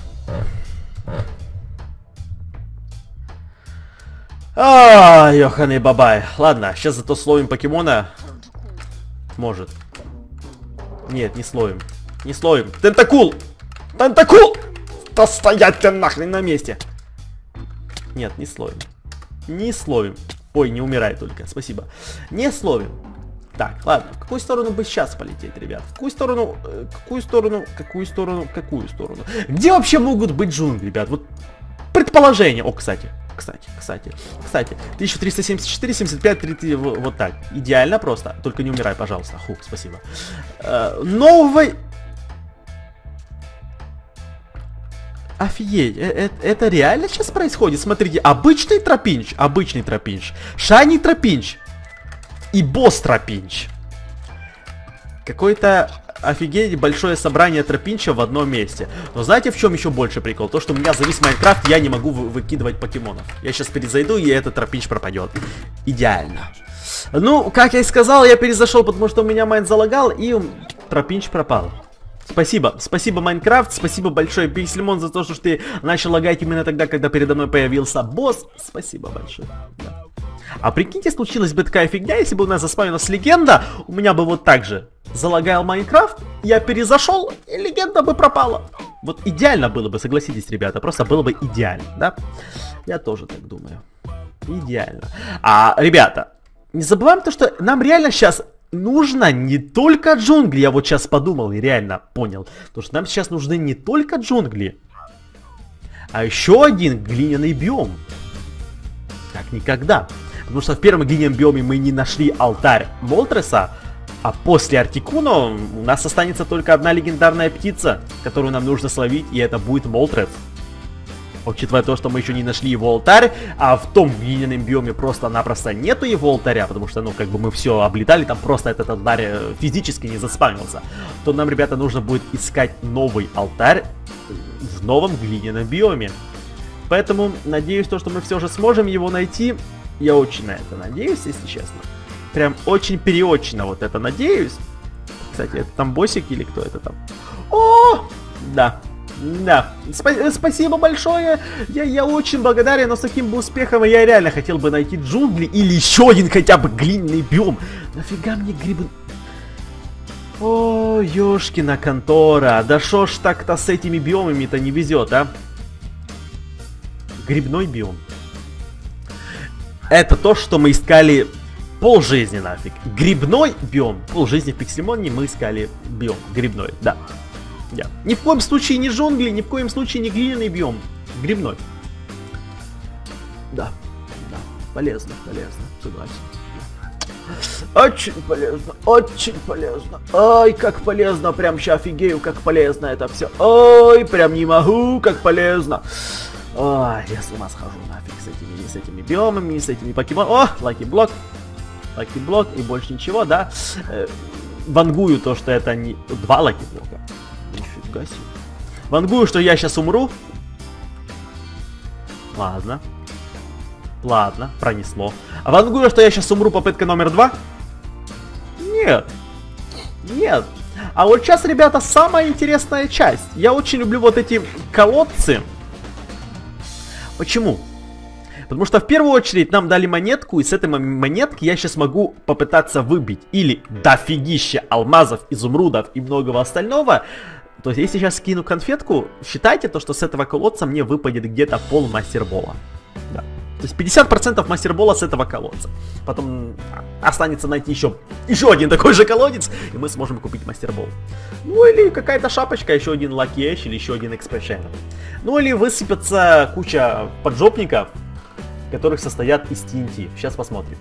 А, ёханый бабай. Ладно, сейчас зато словим покемона. Может. Нет, не словим. Не словим. Тентакул! Тентакул! Да стоять ты нахрен на месте. Нет, не словим. Не словим. Ой, не умирай только, спасибо. Не словим. Так, ладно, в какую сторону бы сейчас полететь, ребят? В какую сторону, э, какую сторону, какую сторону, какую сторону? Где вообще могут быть джунгли, ребят? Вот предположение. О, кстати, кстати, кстати, кстати. тысяча триста семьдесят четыре, семьдесят пять, тридцать, вот так. Идеально просто. Только не умирай, пожалуйста. Ху, спасибо. Э, новый... Офигеть, это, это реально сейчас происходит? Смотрите, обычный тропинч, обычный тропинч, шайни тропинч и босс тропинч. Какое-то офигеть большое собрание тропинча в одном месте. Но знаете, в чем еще больше прикол? То, что у меня завис Майнкрафт, я не могу вы выкидывать покемонов. Я сейчас перезайду, и этот тропинч пропадет. Идеально. Ну, как я и сказал, я перезашел, потому что у меня Майн залагал, и тропинч пропал. Спасибо, спасибо, Майнкрафт, спасибо большое, Пиксельмон, за то, что ты начал лагать именно тогда, когда передо мной появился босс. Спасибо большое. Да. А прикиньте, случилась бы такая фигня, если бы у нас заспавнилась легенда, у меня бы вот так же залагал Майнкрафт, я перезашел, и легенда бы пропала. Вот идеально было бы, согласитесь, ребята, просто было бы идеально, да? Я тоже так думаю. Идеально. А, ребята, не забываем то, что нам реально сейчас... Нужно не только джунгли, я вот сейчас подумал и реально понял, потому что нам сейчас нужны не только джунгли, а еще один глиняный биом. Как никогда. Потому что в первом глиняном биоме мы не нашли алтарь Молтреса, а после Артикуно у нас останется только одна легендарная птица, которую нам нужно словить, и это будет Молтрес. Учитывая то, что мы еще не нашли его алтарь, а в том глиняном биоме просто-напросто нету его алтаря, потому что, ну, как бы мы все облетали, там просто этот алтарь физически не заспавнился, то нам, ребята, нужно будет искать новый алтарь в новом глиняном биоме. Поэтому надеюсь, то, что мы все же сможем его найти. Я очень на это надеюсь, если честно. Прям очень-переочно вот это надеюсь. Кстати, это там боссик или кто это там? О! Да. Да. Спа- спасибо большое. Я, я очень благодарен, но с таким бы успехом я реально хотел бы найти джунгли или еще один хотя бы глиняный биом. Нафига мне грибы... О, ёшкина контора. Да шо ж так-то с этими биомами-то не везет, а? Грибной биом. Это то, что мы искали полжизни нафиг. Грибной биом. Полжизни в Пиксельмоне мы искали биом. Грибной, да. да. Ни в коем случае не джунгли, ни в коем случае не глиняный биом. Грибной. Да, да. Полезно, полезно. Согласен. Очень полезно, очень полезно. Ой, как полезно, прям ща офигею, как полезно это все. Ой, прям не могу, как полезно. Ой, я с ума схожу нафиг с этими, с этими биомами, с этими покемонами. О, лаки-блок, лаки-блок и больше ничего, да. Э, вангую то, что это не... Два лаки-блока. Нифига себе. Вангую, что я сейчас умру. Ладно. Ладно, пронесло. А вангую, что я сейчас умру, попытка номер два? Нет. Нет. А вот сейчас, ребята, самая интересная часть. Я очень люблю вот эти колодцы. Почему? Потому что в первую очередь нам дали монетку, и с этой монетки я сейчас могу попытаться выбить или дофигища алмазов, изумрудов и многого остального. То есть, если сейчас скину конфетку, считайте то, что с этого колодца мне выпадет где-то пол мастербола. Да. То есть пятьдесят процентов мастербола с этого колодца. Потом останется найти еще, еще один такой же колодец, и мы сможем купить мастербол. Ну или какая-то шапочка, еще один Lucky Edge или еще один экспешен. Ну или высыпется куча поджопников, которых состоят из ти эн ти. Сейчас посмотрим.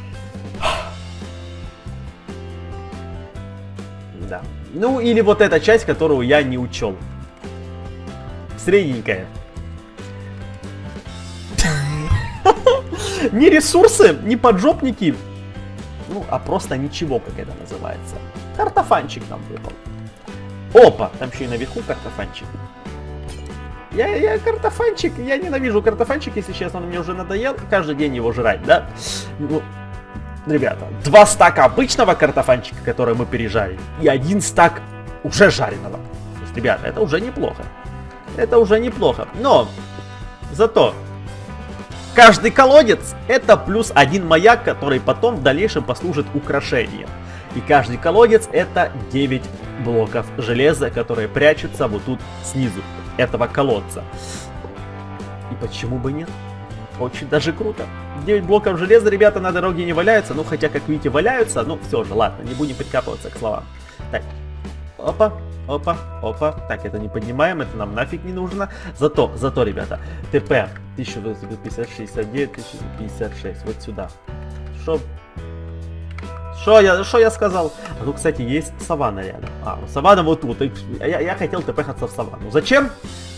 Да. Ну или вот эта часть, которую я не учел. Средненькая. Ни ресурсы, ни поджопники. Ну, а просто ничего, как это называется. Картофанчик нам выпал. Опа, там еще и наверху картофанчик. Я, я картофанчик, я ненавижу картофанчик, если честно, он мне уже надоел. Каждый день его жрать, да? Ну, ребята, два стака обычного картофанчика, который мы пережарили, и один стак уже жареного. То есть, ребята, это уже неплохо. Это уже неплохо. Но, зато... Каждый колодец это плюс один маяк, который потом в дальнейшем послужит украшением. И каждый колодец это девять блоков железа, которые прячутся вот тут снизу этого колодца. И почему бы нет? Очень даже круто. девять блоков железа, ребята, на дороге не валяются. Ну, хотя, как видите, валяются. Ну, все же, ладно, не будем прикапываться к словам. Так, опа. Опа, опа. Так, это не поднимаем, это нам нафиг не нужно. Зато, зато, ребята, ТП тысяча пятьдесят шестьдесят девять, тысяча пятьдесят шесть. Вот сюда. Шо? Шо я, шо я сказал? А тут, кстати, есть саванна рядом. А, ну, саванна вот тут. Я, я хотел ТПхаться в саванну. Зачем?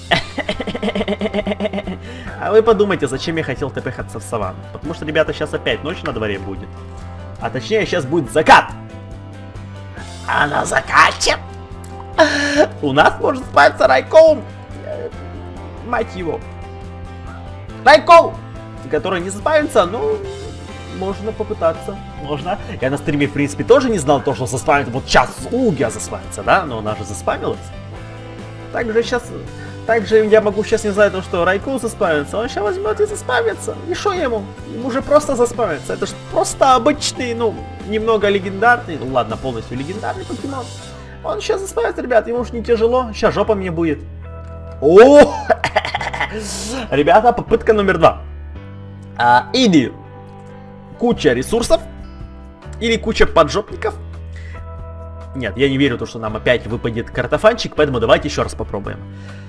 А вы подумайте, зачем я хотел ТПхаться в саванну. Потому что, ребята, сейчас опять ночь на дворе будет. А точнее, сейчас будет закат. А на закате у нас может спаться Райкоум, мать его, Райкоум, который не заспавится, ну, можно попытаться, можно. Я на стриме, в принципе, тоже не знал то, что заспавится, вот сейчас Угия заспавится, да, но она же заспамилась. Также сейчас, также я могу сейчас не знать то, что Райкоум заспавится, он сейчас возьмет и заспавится, и что ему? Ему же просто заспавится, это же просто обычный, ну, немного легендарный, ну ладно, полностью легендарный покемон. Он сейчас заспавится, ребят, ему уж не тяжело. Сейчас жопа мне будет. О! Ребята, попытка номер два. А, или куча ресурсов, или куча поджопников. Нет, я не верю в то, что нам опять выпадет картофанчик, поэтому давайте еще раз попробуем.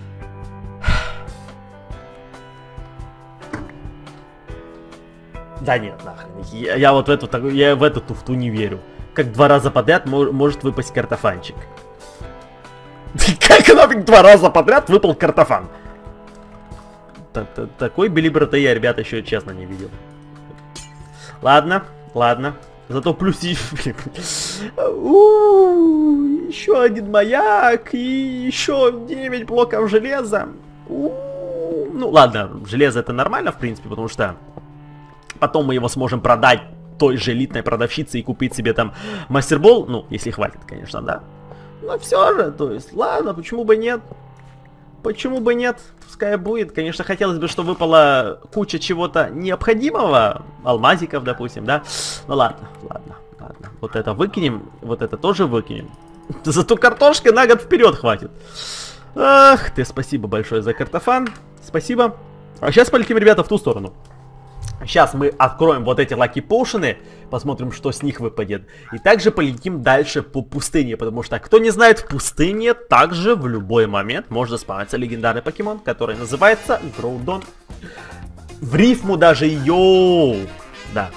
Да нет, нахрен. Я, я вот в эту, я в эту туфту не верю. Как два раза подряд может выпасть картофанчик. Как нафиг два раза подряд выпал картофан? Такой билибрата я, ребята, еще честно не видел. Ладно, ладно. Зато плюс еще один маяк и еще девять блоков железа. Ну ладно, железо это нормально, в принципе, потому что потом мы его сможем продать той же элитной продавщице и купить себе там мастербол, ну, если хватит, конечно, да. Но все же, то есть, ладно, почему бы нет? Почему бы нет? Пускай будет. Конечно, хотелось бы, чтобы выпала куча чего-то необходимого. Алмазиков, допустим, да? Ну ладно, ладно, ладно. Вот это выкинем, вот это тоже выкинем. Зато картошки на год вперед хватит. Ах ты, спасибо большое за картофан. Спасибо. А сейчас полетим, ребята, в ту сторону. Сейчас мы откроем вот эти лаки поушены, посмотрим, что с них выпадет. И также полетим дальше по пустыне, потому что, кто не знает, в пустыне также в любой момент может спавниться легендарный покемон, который называется Гроудон. В рифму даже, йоу! Да.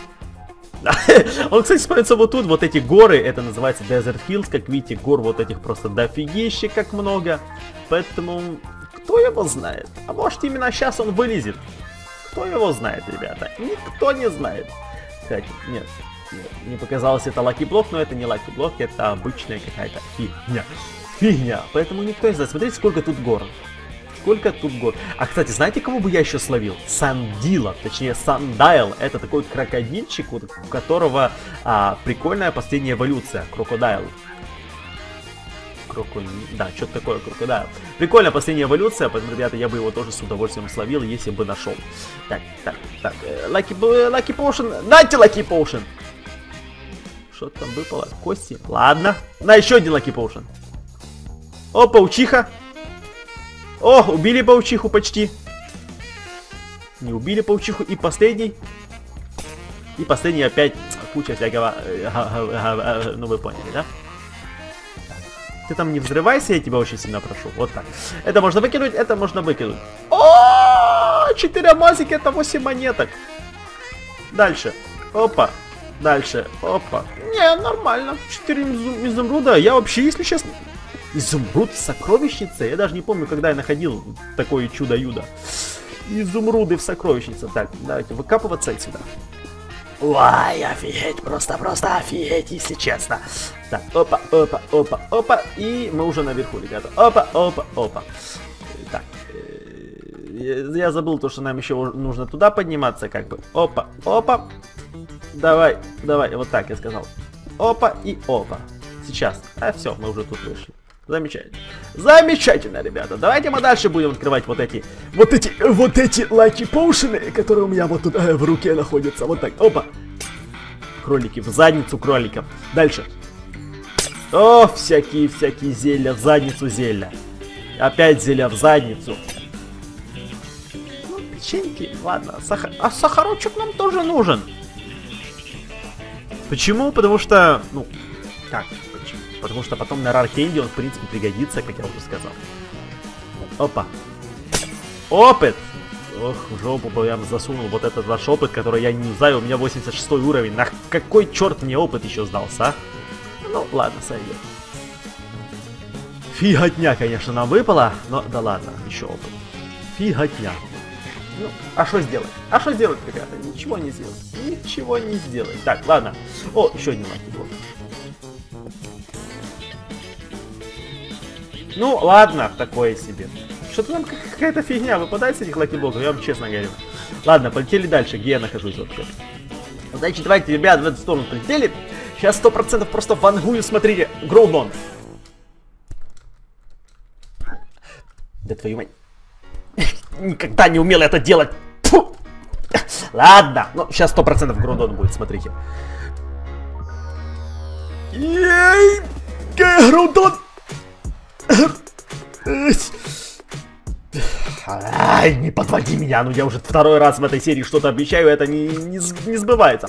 Он, кстати, спавнится вот тут, вот эти горы, это называется Desert Hills, как видите, гор вот этих просто дофигище, как много. Поэтому, кто его знает? А может, именно сейчас он вылезет? Кто его знает, ребята? Никто не знает. Кстати, нет, нет, не показалось это лаки-блок, но это не лаки-блок, это обычная какая-то фигня. Фигня. Поэтому никто не знает. Смотрите, сколько тут гор. Сколько тут гор. А, кстати, знаете, кого бы я еще словил? Сандила, точнее Сандайл. Это такой крокодильчик, у которого а, прикольная последняя эволюция. Крокодайл. Крокони... Да, что-то такое, крокодайл. Прикольная последняя эволюция, поэтому, ребята, я бы его тоже с удовольствием словил, если бы нашел. Так, так, так. Лаки Лаки Поушен. Дайте Лаки Поушен. Что там выпало? Кости. Ладно. На, еще один Лаки Поушен. О, паучиха. О, убили паучиху почти. Не убили паучиху. И последний. И последний опять куча всякого. Ну, вы поняли, да? Ты там не взрывайся, я тебя очень сильно прошу. Вот так. Это можно выкинуть, это можно выкинуть. О, четыре алмазика, это восемь монеток. Дальше. Опа. Дальше. Опа. Не, нормально. четыре изумруда. Я вообще, если честно... Изумруд в сокровищнице? Я даже не помню, когда я находил такое чудо-юдо. Изумруды в сокровищнице. Так, давайте выкапываться отсюда. Ой, офигеть, просто-просто офигеть, если честно. Так, опа, опа, опа, опа. И мы уже наверху, ребята. Опа, опа, опа. Так, я забыл то, что нам еще нужно туда подниматься, как бы. Опа, опа. Давай, давай, вот так я сказал. Опа и опа. Сейчас. А все, мы уже тут вышли. Замечательно. Замечательно, ребята. Давайте мы дальше будем открывать вот эти, вот эти, вот эти лаки поушены, которые у меня вот тут э, в руке находятся. Вот так. Опа. Кролики в задницу кроликов. Дальше. О, всякие, всякие зелья в задницу зелья. Опять зелья в задницу. Ну, печеньки. Ладно. Сахар... А сахарочек нам тоже нужен. Почему? Потому что, ну, как? Потому что потом на Rare Candy он, в принципе, пригодится, как я уже сказал. Опа. Опыт! Ох, в жопу бы я засунул вот этот ваш опыт, который я не знаю, у меня восемьдесят шестой уровень. На какой черт мне опыт еще сдался, а? Ну, ладно, сойдет. Фиготня, конечно, нам выпало, но да ладно, еще опыт. Фиготня. Ну, а что сделать? А что сделать, ребята? Ничего не сделать. Ничего не сделать. Так, ладно. О, еще один лаки-блок. Ну, ладно, такое себе. Что-то нам какая-то фигня выпадает с этих лаки-блоков, я вам честно говорю. Ладно, полетели дальше, где я нахожусь вообще. Значит, давайте, ребят, в эту сторону полетели. Сейчас сто процентов просто вангую, смотрите, Гроудон. Да твою мать. Никогда не умел это делать. Фу. Ладно, ну, сейчас сто процентов Гроудон будет, смотрите. Ей, Гроудон. Ай, не подводи меня, ну я уже второй раз в этой серии что-то обещаю, это не, не, не сбывается.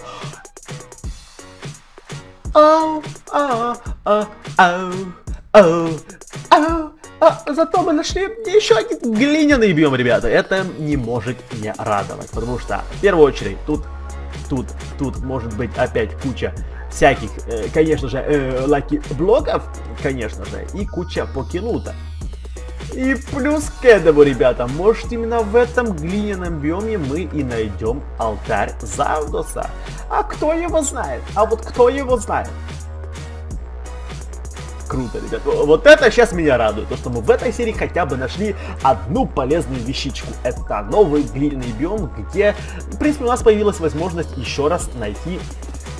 Ау, ау, ау, ау, ау, ау. А, зато мы нашли еще один глиняный биом, ребята. Это не может не радовать, потому что в первую очередь тут, тут, тут может быть опять куча всяких, э, конечно же, э, лаки-блоков, конечно же, и куча покелута. И плюс к этому, ребята, может именно в этом глиняном биоме мы и найдем алтарь Зардоса. А кто его знает? А вот кто его знает? Круто, ребят. Вот это сейчас меня радует, то что мы в этой серии хотя бы нашли одну полезную вещичку. Это новый глиняный биом, где, в принципе, у нас появилась возможность еще раз найти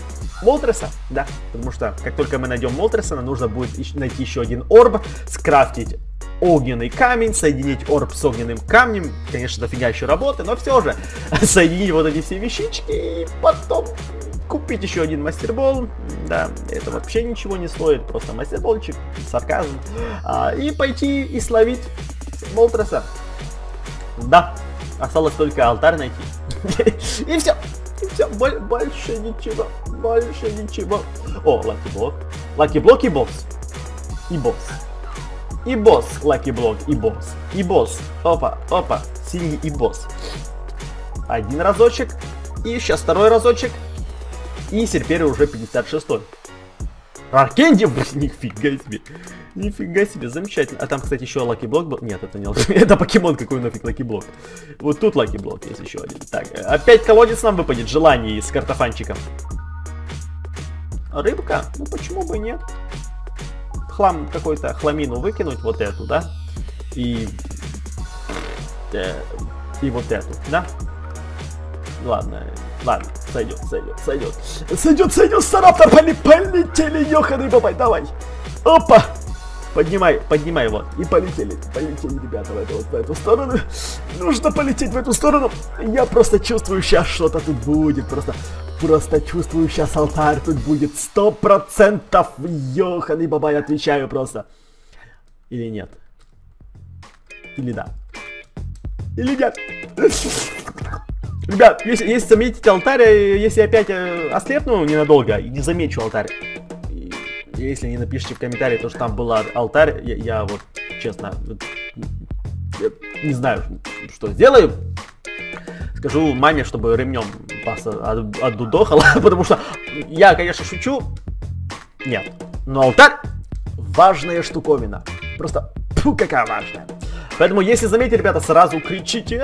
Молтреса, да, потому что как только мы найдем Молтреса, нам нужно будет найти еще один орб, скрафтить огненный камень, соединить орб с огненным камнем, конечно, дофига еще работы, но все же, соединить вот эти все вещички и потом купить еще один мастербол, да, это вообще ничего не стоит, просто мастерболчик, сарказм, а, и пойти и словить Молтреса, да, осталось только алтарь найти, и все. И все, больше ничего, больше ничего. О, лаки-блок. Лаки-блок и босс. И босс. И босс, лаки-блок, и босс. И босс. Опа, опа, синий и босс. Один разочек. И сейчас второй разочек. И Серпери уже пятьдесят шестой. Аркенди, нифига себе. Нифига себе, замечательно. А там, кстати, еще лаки-блок был. Нет, это не лаки. Это покемон, какой нафиг лаки-блок. Вот тут лаки-блок есть еще один. Так, опять колодец нам выпадет. Желание с картофанчиком. Рыбка? Ну почему бы нет? Хлам какой-то, хламину выкинуть, вот эту, да? И... И вот эту, да? Ладно, ладно, сойдет, сойдет, сойдет. Сойдет, сойдет, сараптор, полетели, ёханый бабай, давай. Опа! Поднимай, поднимай его. И полетели, полетели, ребята, в эту, в эту сторону. Нужно полететь в эту сторону. Я просто чувствую, сейчас что-то тут будет. Просто, просто чувствую, сейчас алтарь тут будет. Сто процентов, ёханый бабай, отвечаю просто. Или нет? Или да? Или нет? Ребят, если, если заметите алтарь, если опять э, ослепну ненадолго и не замечу алтарь, и, если не напишите в комментарии то, что там был алтарь, я, я вот, честно, я не знаю, что сделаю. Скажу маме, чтобы ремнем вас от, отдудохала, потому что я, конечно, шучу. Нет, но алтарь важная штуковина. Просто, фу, какая важная. Поэтому, если заметите, ребята, сразу кричите: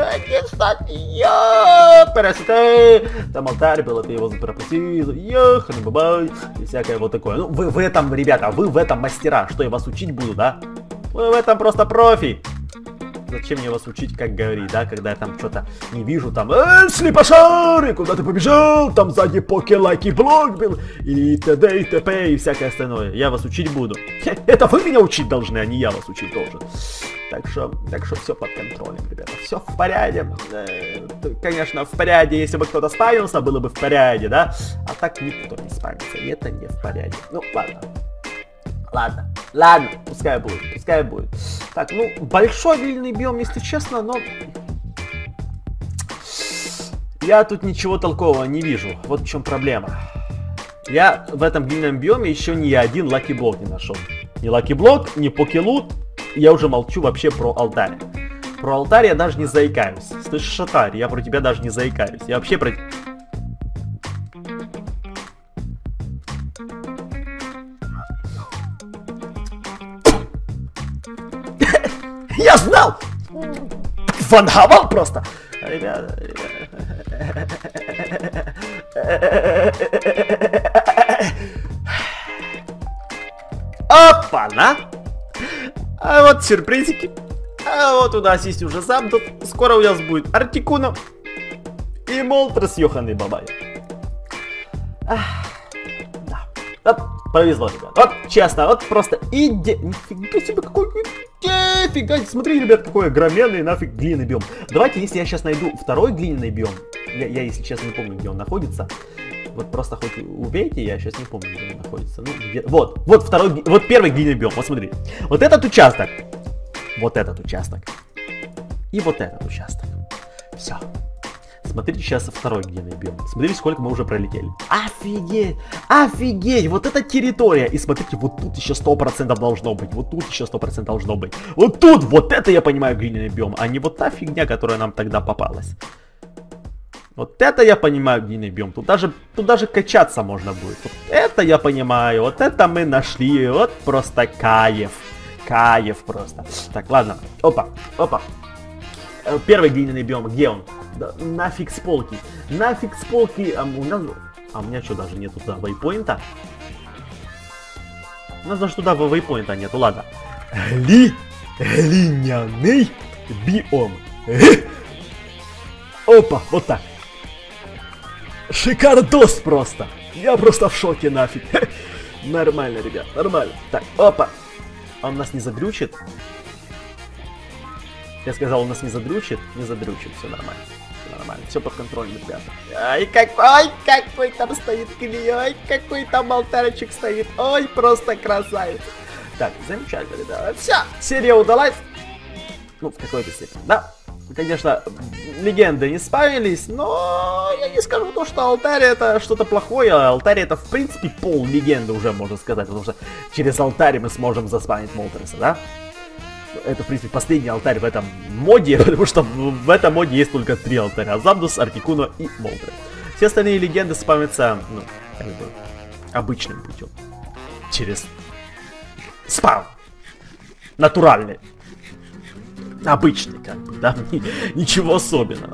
там алтарь был, ты его пропустил, ехали, бабай, и всякое вот такое. Ну, вы в этом, ребята, вы в этом мастера, что я вас учить буду, да? Вы в этом просто профи. Зачем мне вас учить, как говорить, да, когда я там что-то не вижу, там, э, слепошары, куда ты побежал, там сзади поке-лаки-блок был, и т.д. и т.п. и всякое остальное. Я вас учить буду. Это вы меня учить должны, а не я вас учить должен. Так что, так что все под контролем, ребята, все в порядке. Э, конечно, в порядке, если бы кто-то спамился, было бы в порядке, да? А так никто не спамится, и это не в порядке. Ну, ладно. Ладно, ладно, пускай будет, пускай будет. Так, ну, большой глиняный биом, если честно, но... Я тут ничего толкового не вижу, вот в чем проблема. Я в этом глиняном биоме еще ни один лаки-блок не нашел. Ни лаки-блок, ни покелут, я уже молчу вообще про алтарь. Про алтарь я даже не заикаюсь. Слышишь, алтарь, я про тебя даже не заикаюсь. Я вообще про... Я знал! Ванхавал просто! Ребята, ребята. Опа-на! А вот сюрпризики. А вот у нас есть уже Запдут. Скоро у нас будет Артикуно и Молтрес, ёханый бабай. Да. Вот, повезло, ребят. Вот, честно, вот просто иде... Нифига себе, какой... Нифига, смотри, ребят, какой огроменный нафиг глиняный биом. Давайте, если я сейчас найду второй глиняный биом, я, я, если честно, не помню, где он находится. Вот просто хоть убейте, я сейчас не помню, где он находится. Ну, где... Вот, вот второй, вот первый глиняный биом, вот смотри. Вот этот участок, вот этот участок и вот этот участок. Все. Смотрите сейчас второй глиняный биом. Смотрите, сколько мы уже пролетели. Офигеть! Офигеть! Вот эта территория. И смотрите, вот тут еще сто процентов должно быть. Вот тут еще сто процентов должно быть. Вот тут! Вот это я понимаю глиняный биом. А не вот та фигня, которая нам тогда попалась. Вот это я понимаю глиняный биом. Тут даже, тут даже качаться можно будет. Вот это я понимаю. Вот это мы нашли. Вот просто кайф. Кайф просто. Так, ладно. Опа, опа. Первый глиняный биом. Где он? Да, нафиг с полки. Нафиг с полки. А у нас... А у меня что, даже нету туда вейпоинта? У нас даже туда вейпоинта нету. Ладно. Гли... Глиняный биом. Опа, вот так. Шикардос просто. Я просто в шоке нафиг. Нормально, ребят, нормально. Так, опа. Он нас не задрючит? Я сказал, он нас не задрючит? Не задрючит, все нормально. Все нормально, все под контролем, ребята. Ай, какой, какой там стоит клей, ой, какой там алтарчик стоит. Ой, просто красавец. Так, замечательно, ребята. Все, серия удалась. Ну, в какой-то степени, да. Конечно, легенды не спавнились, но я не скажу то, что алтарь это что-то плохое. Алтарь это, в принципе, пол легенды уже, можно сказать, потому что через алтарь мы сможем заспавнить Молтерса, да? Это, в принципе, последний алтарь в этом моде, потому что в этом моде есть только три алтаря. Забдус, Аркикуно и Молтерс. Все остальные легенды спавнятся, ну, как бы, обычным путем. Через спам. Натуральный. Обычный, как бы, да, ничего особенного.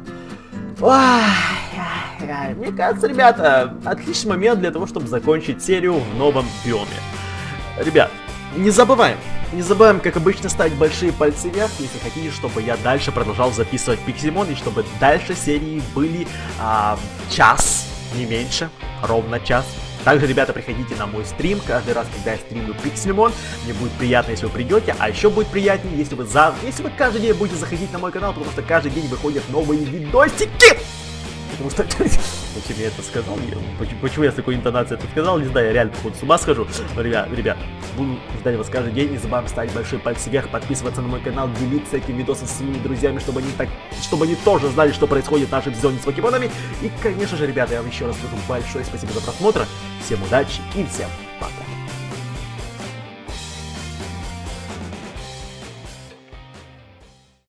Ой, мне кажется, ребята, отличный момент для того, чтобы закончить серию в новом биоме. Ребят, не забываем, не забываем, как обычно, ставить большие пальцы вверх, если хотите, чтобы я дальше продолжал записывать Пиксельмон, и чтобы дальше серии были а, час, не меньше, ровно час. Также, ребята, приходите на мой стрим каждый раз, когда я стримлю Пиксельмон. Мне будет приятно, если вы придете. А еще будет приятнее, если вы за... если вы каждый день будете заходить на мой канал, потому что каждый день выходят новые видосики. Потому что... Почему я это сказал? Почему, почему я с такой интонацией это сказал? Не знаю, я реально, походу, с ума схожу. Но, ребят, ребят, буду ждать вас каждый день. Не забываем ставить большой палец вверх, подписываться на мой канал, делиться этим видосом со своими друзьями, чтобы они так... чтобы они тоже знали, что происходит в нашем сезоне с покемонами. И, конечно же, ребята, я вам еще раз скажу большое спасибо за просмотр. Всем удачи и всем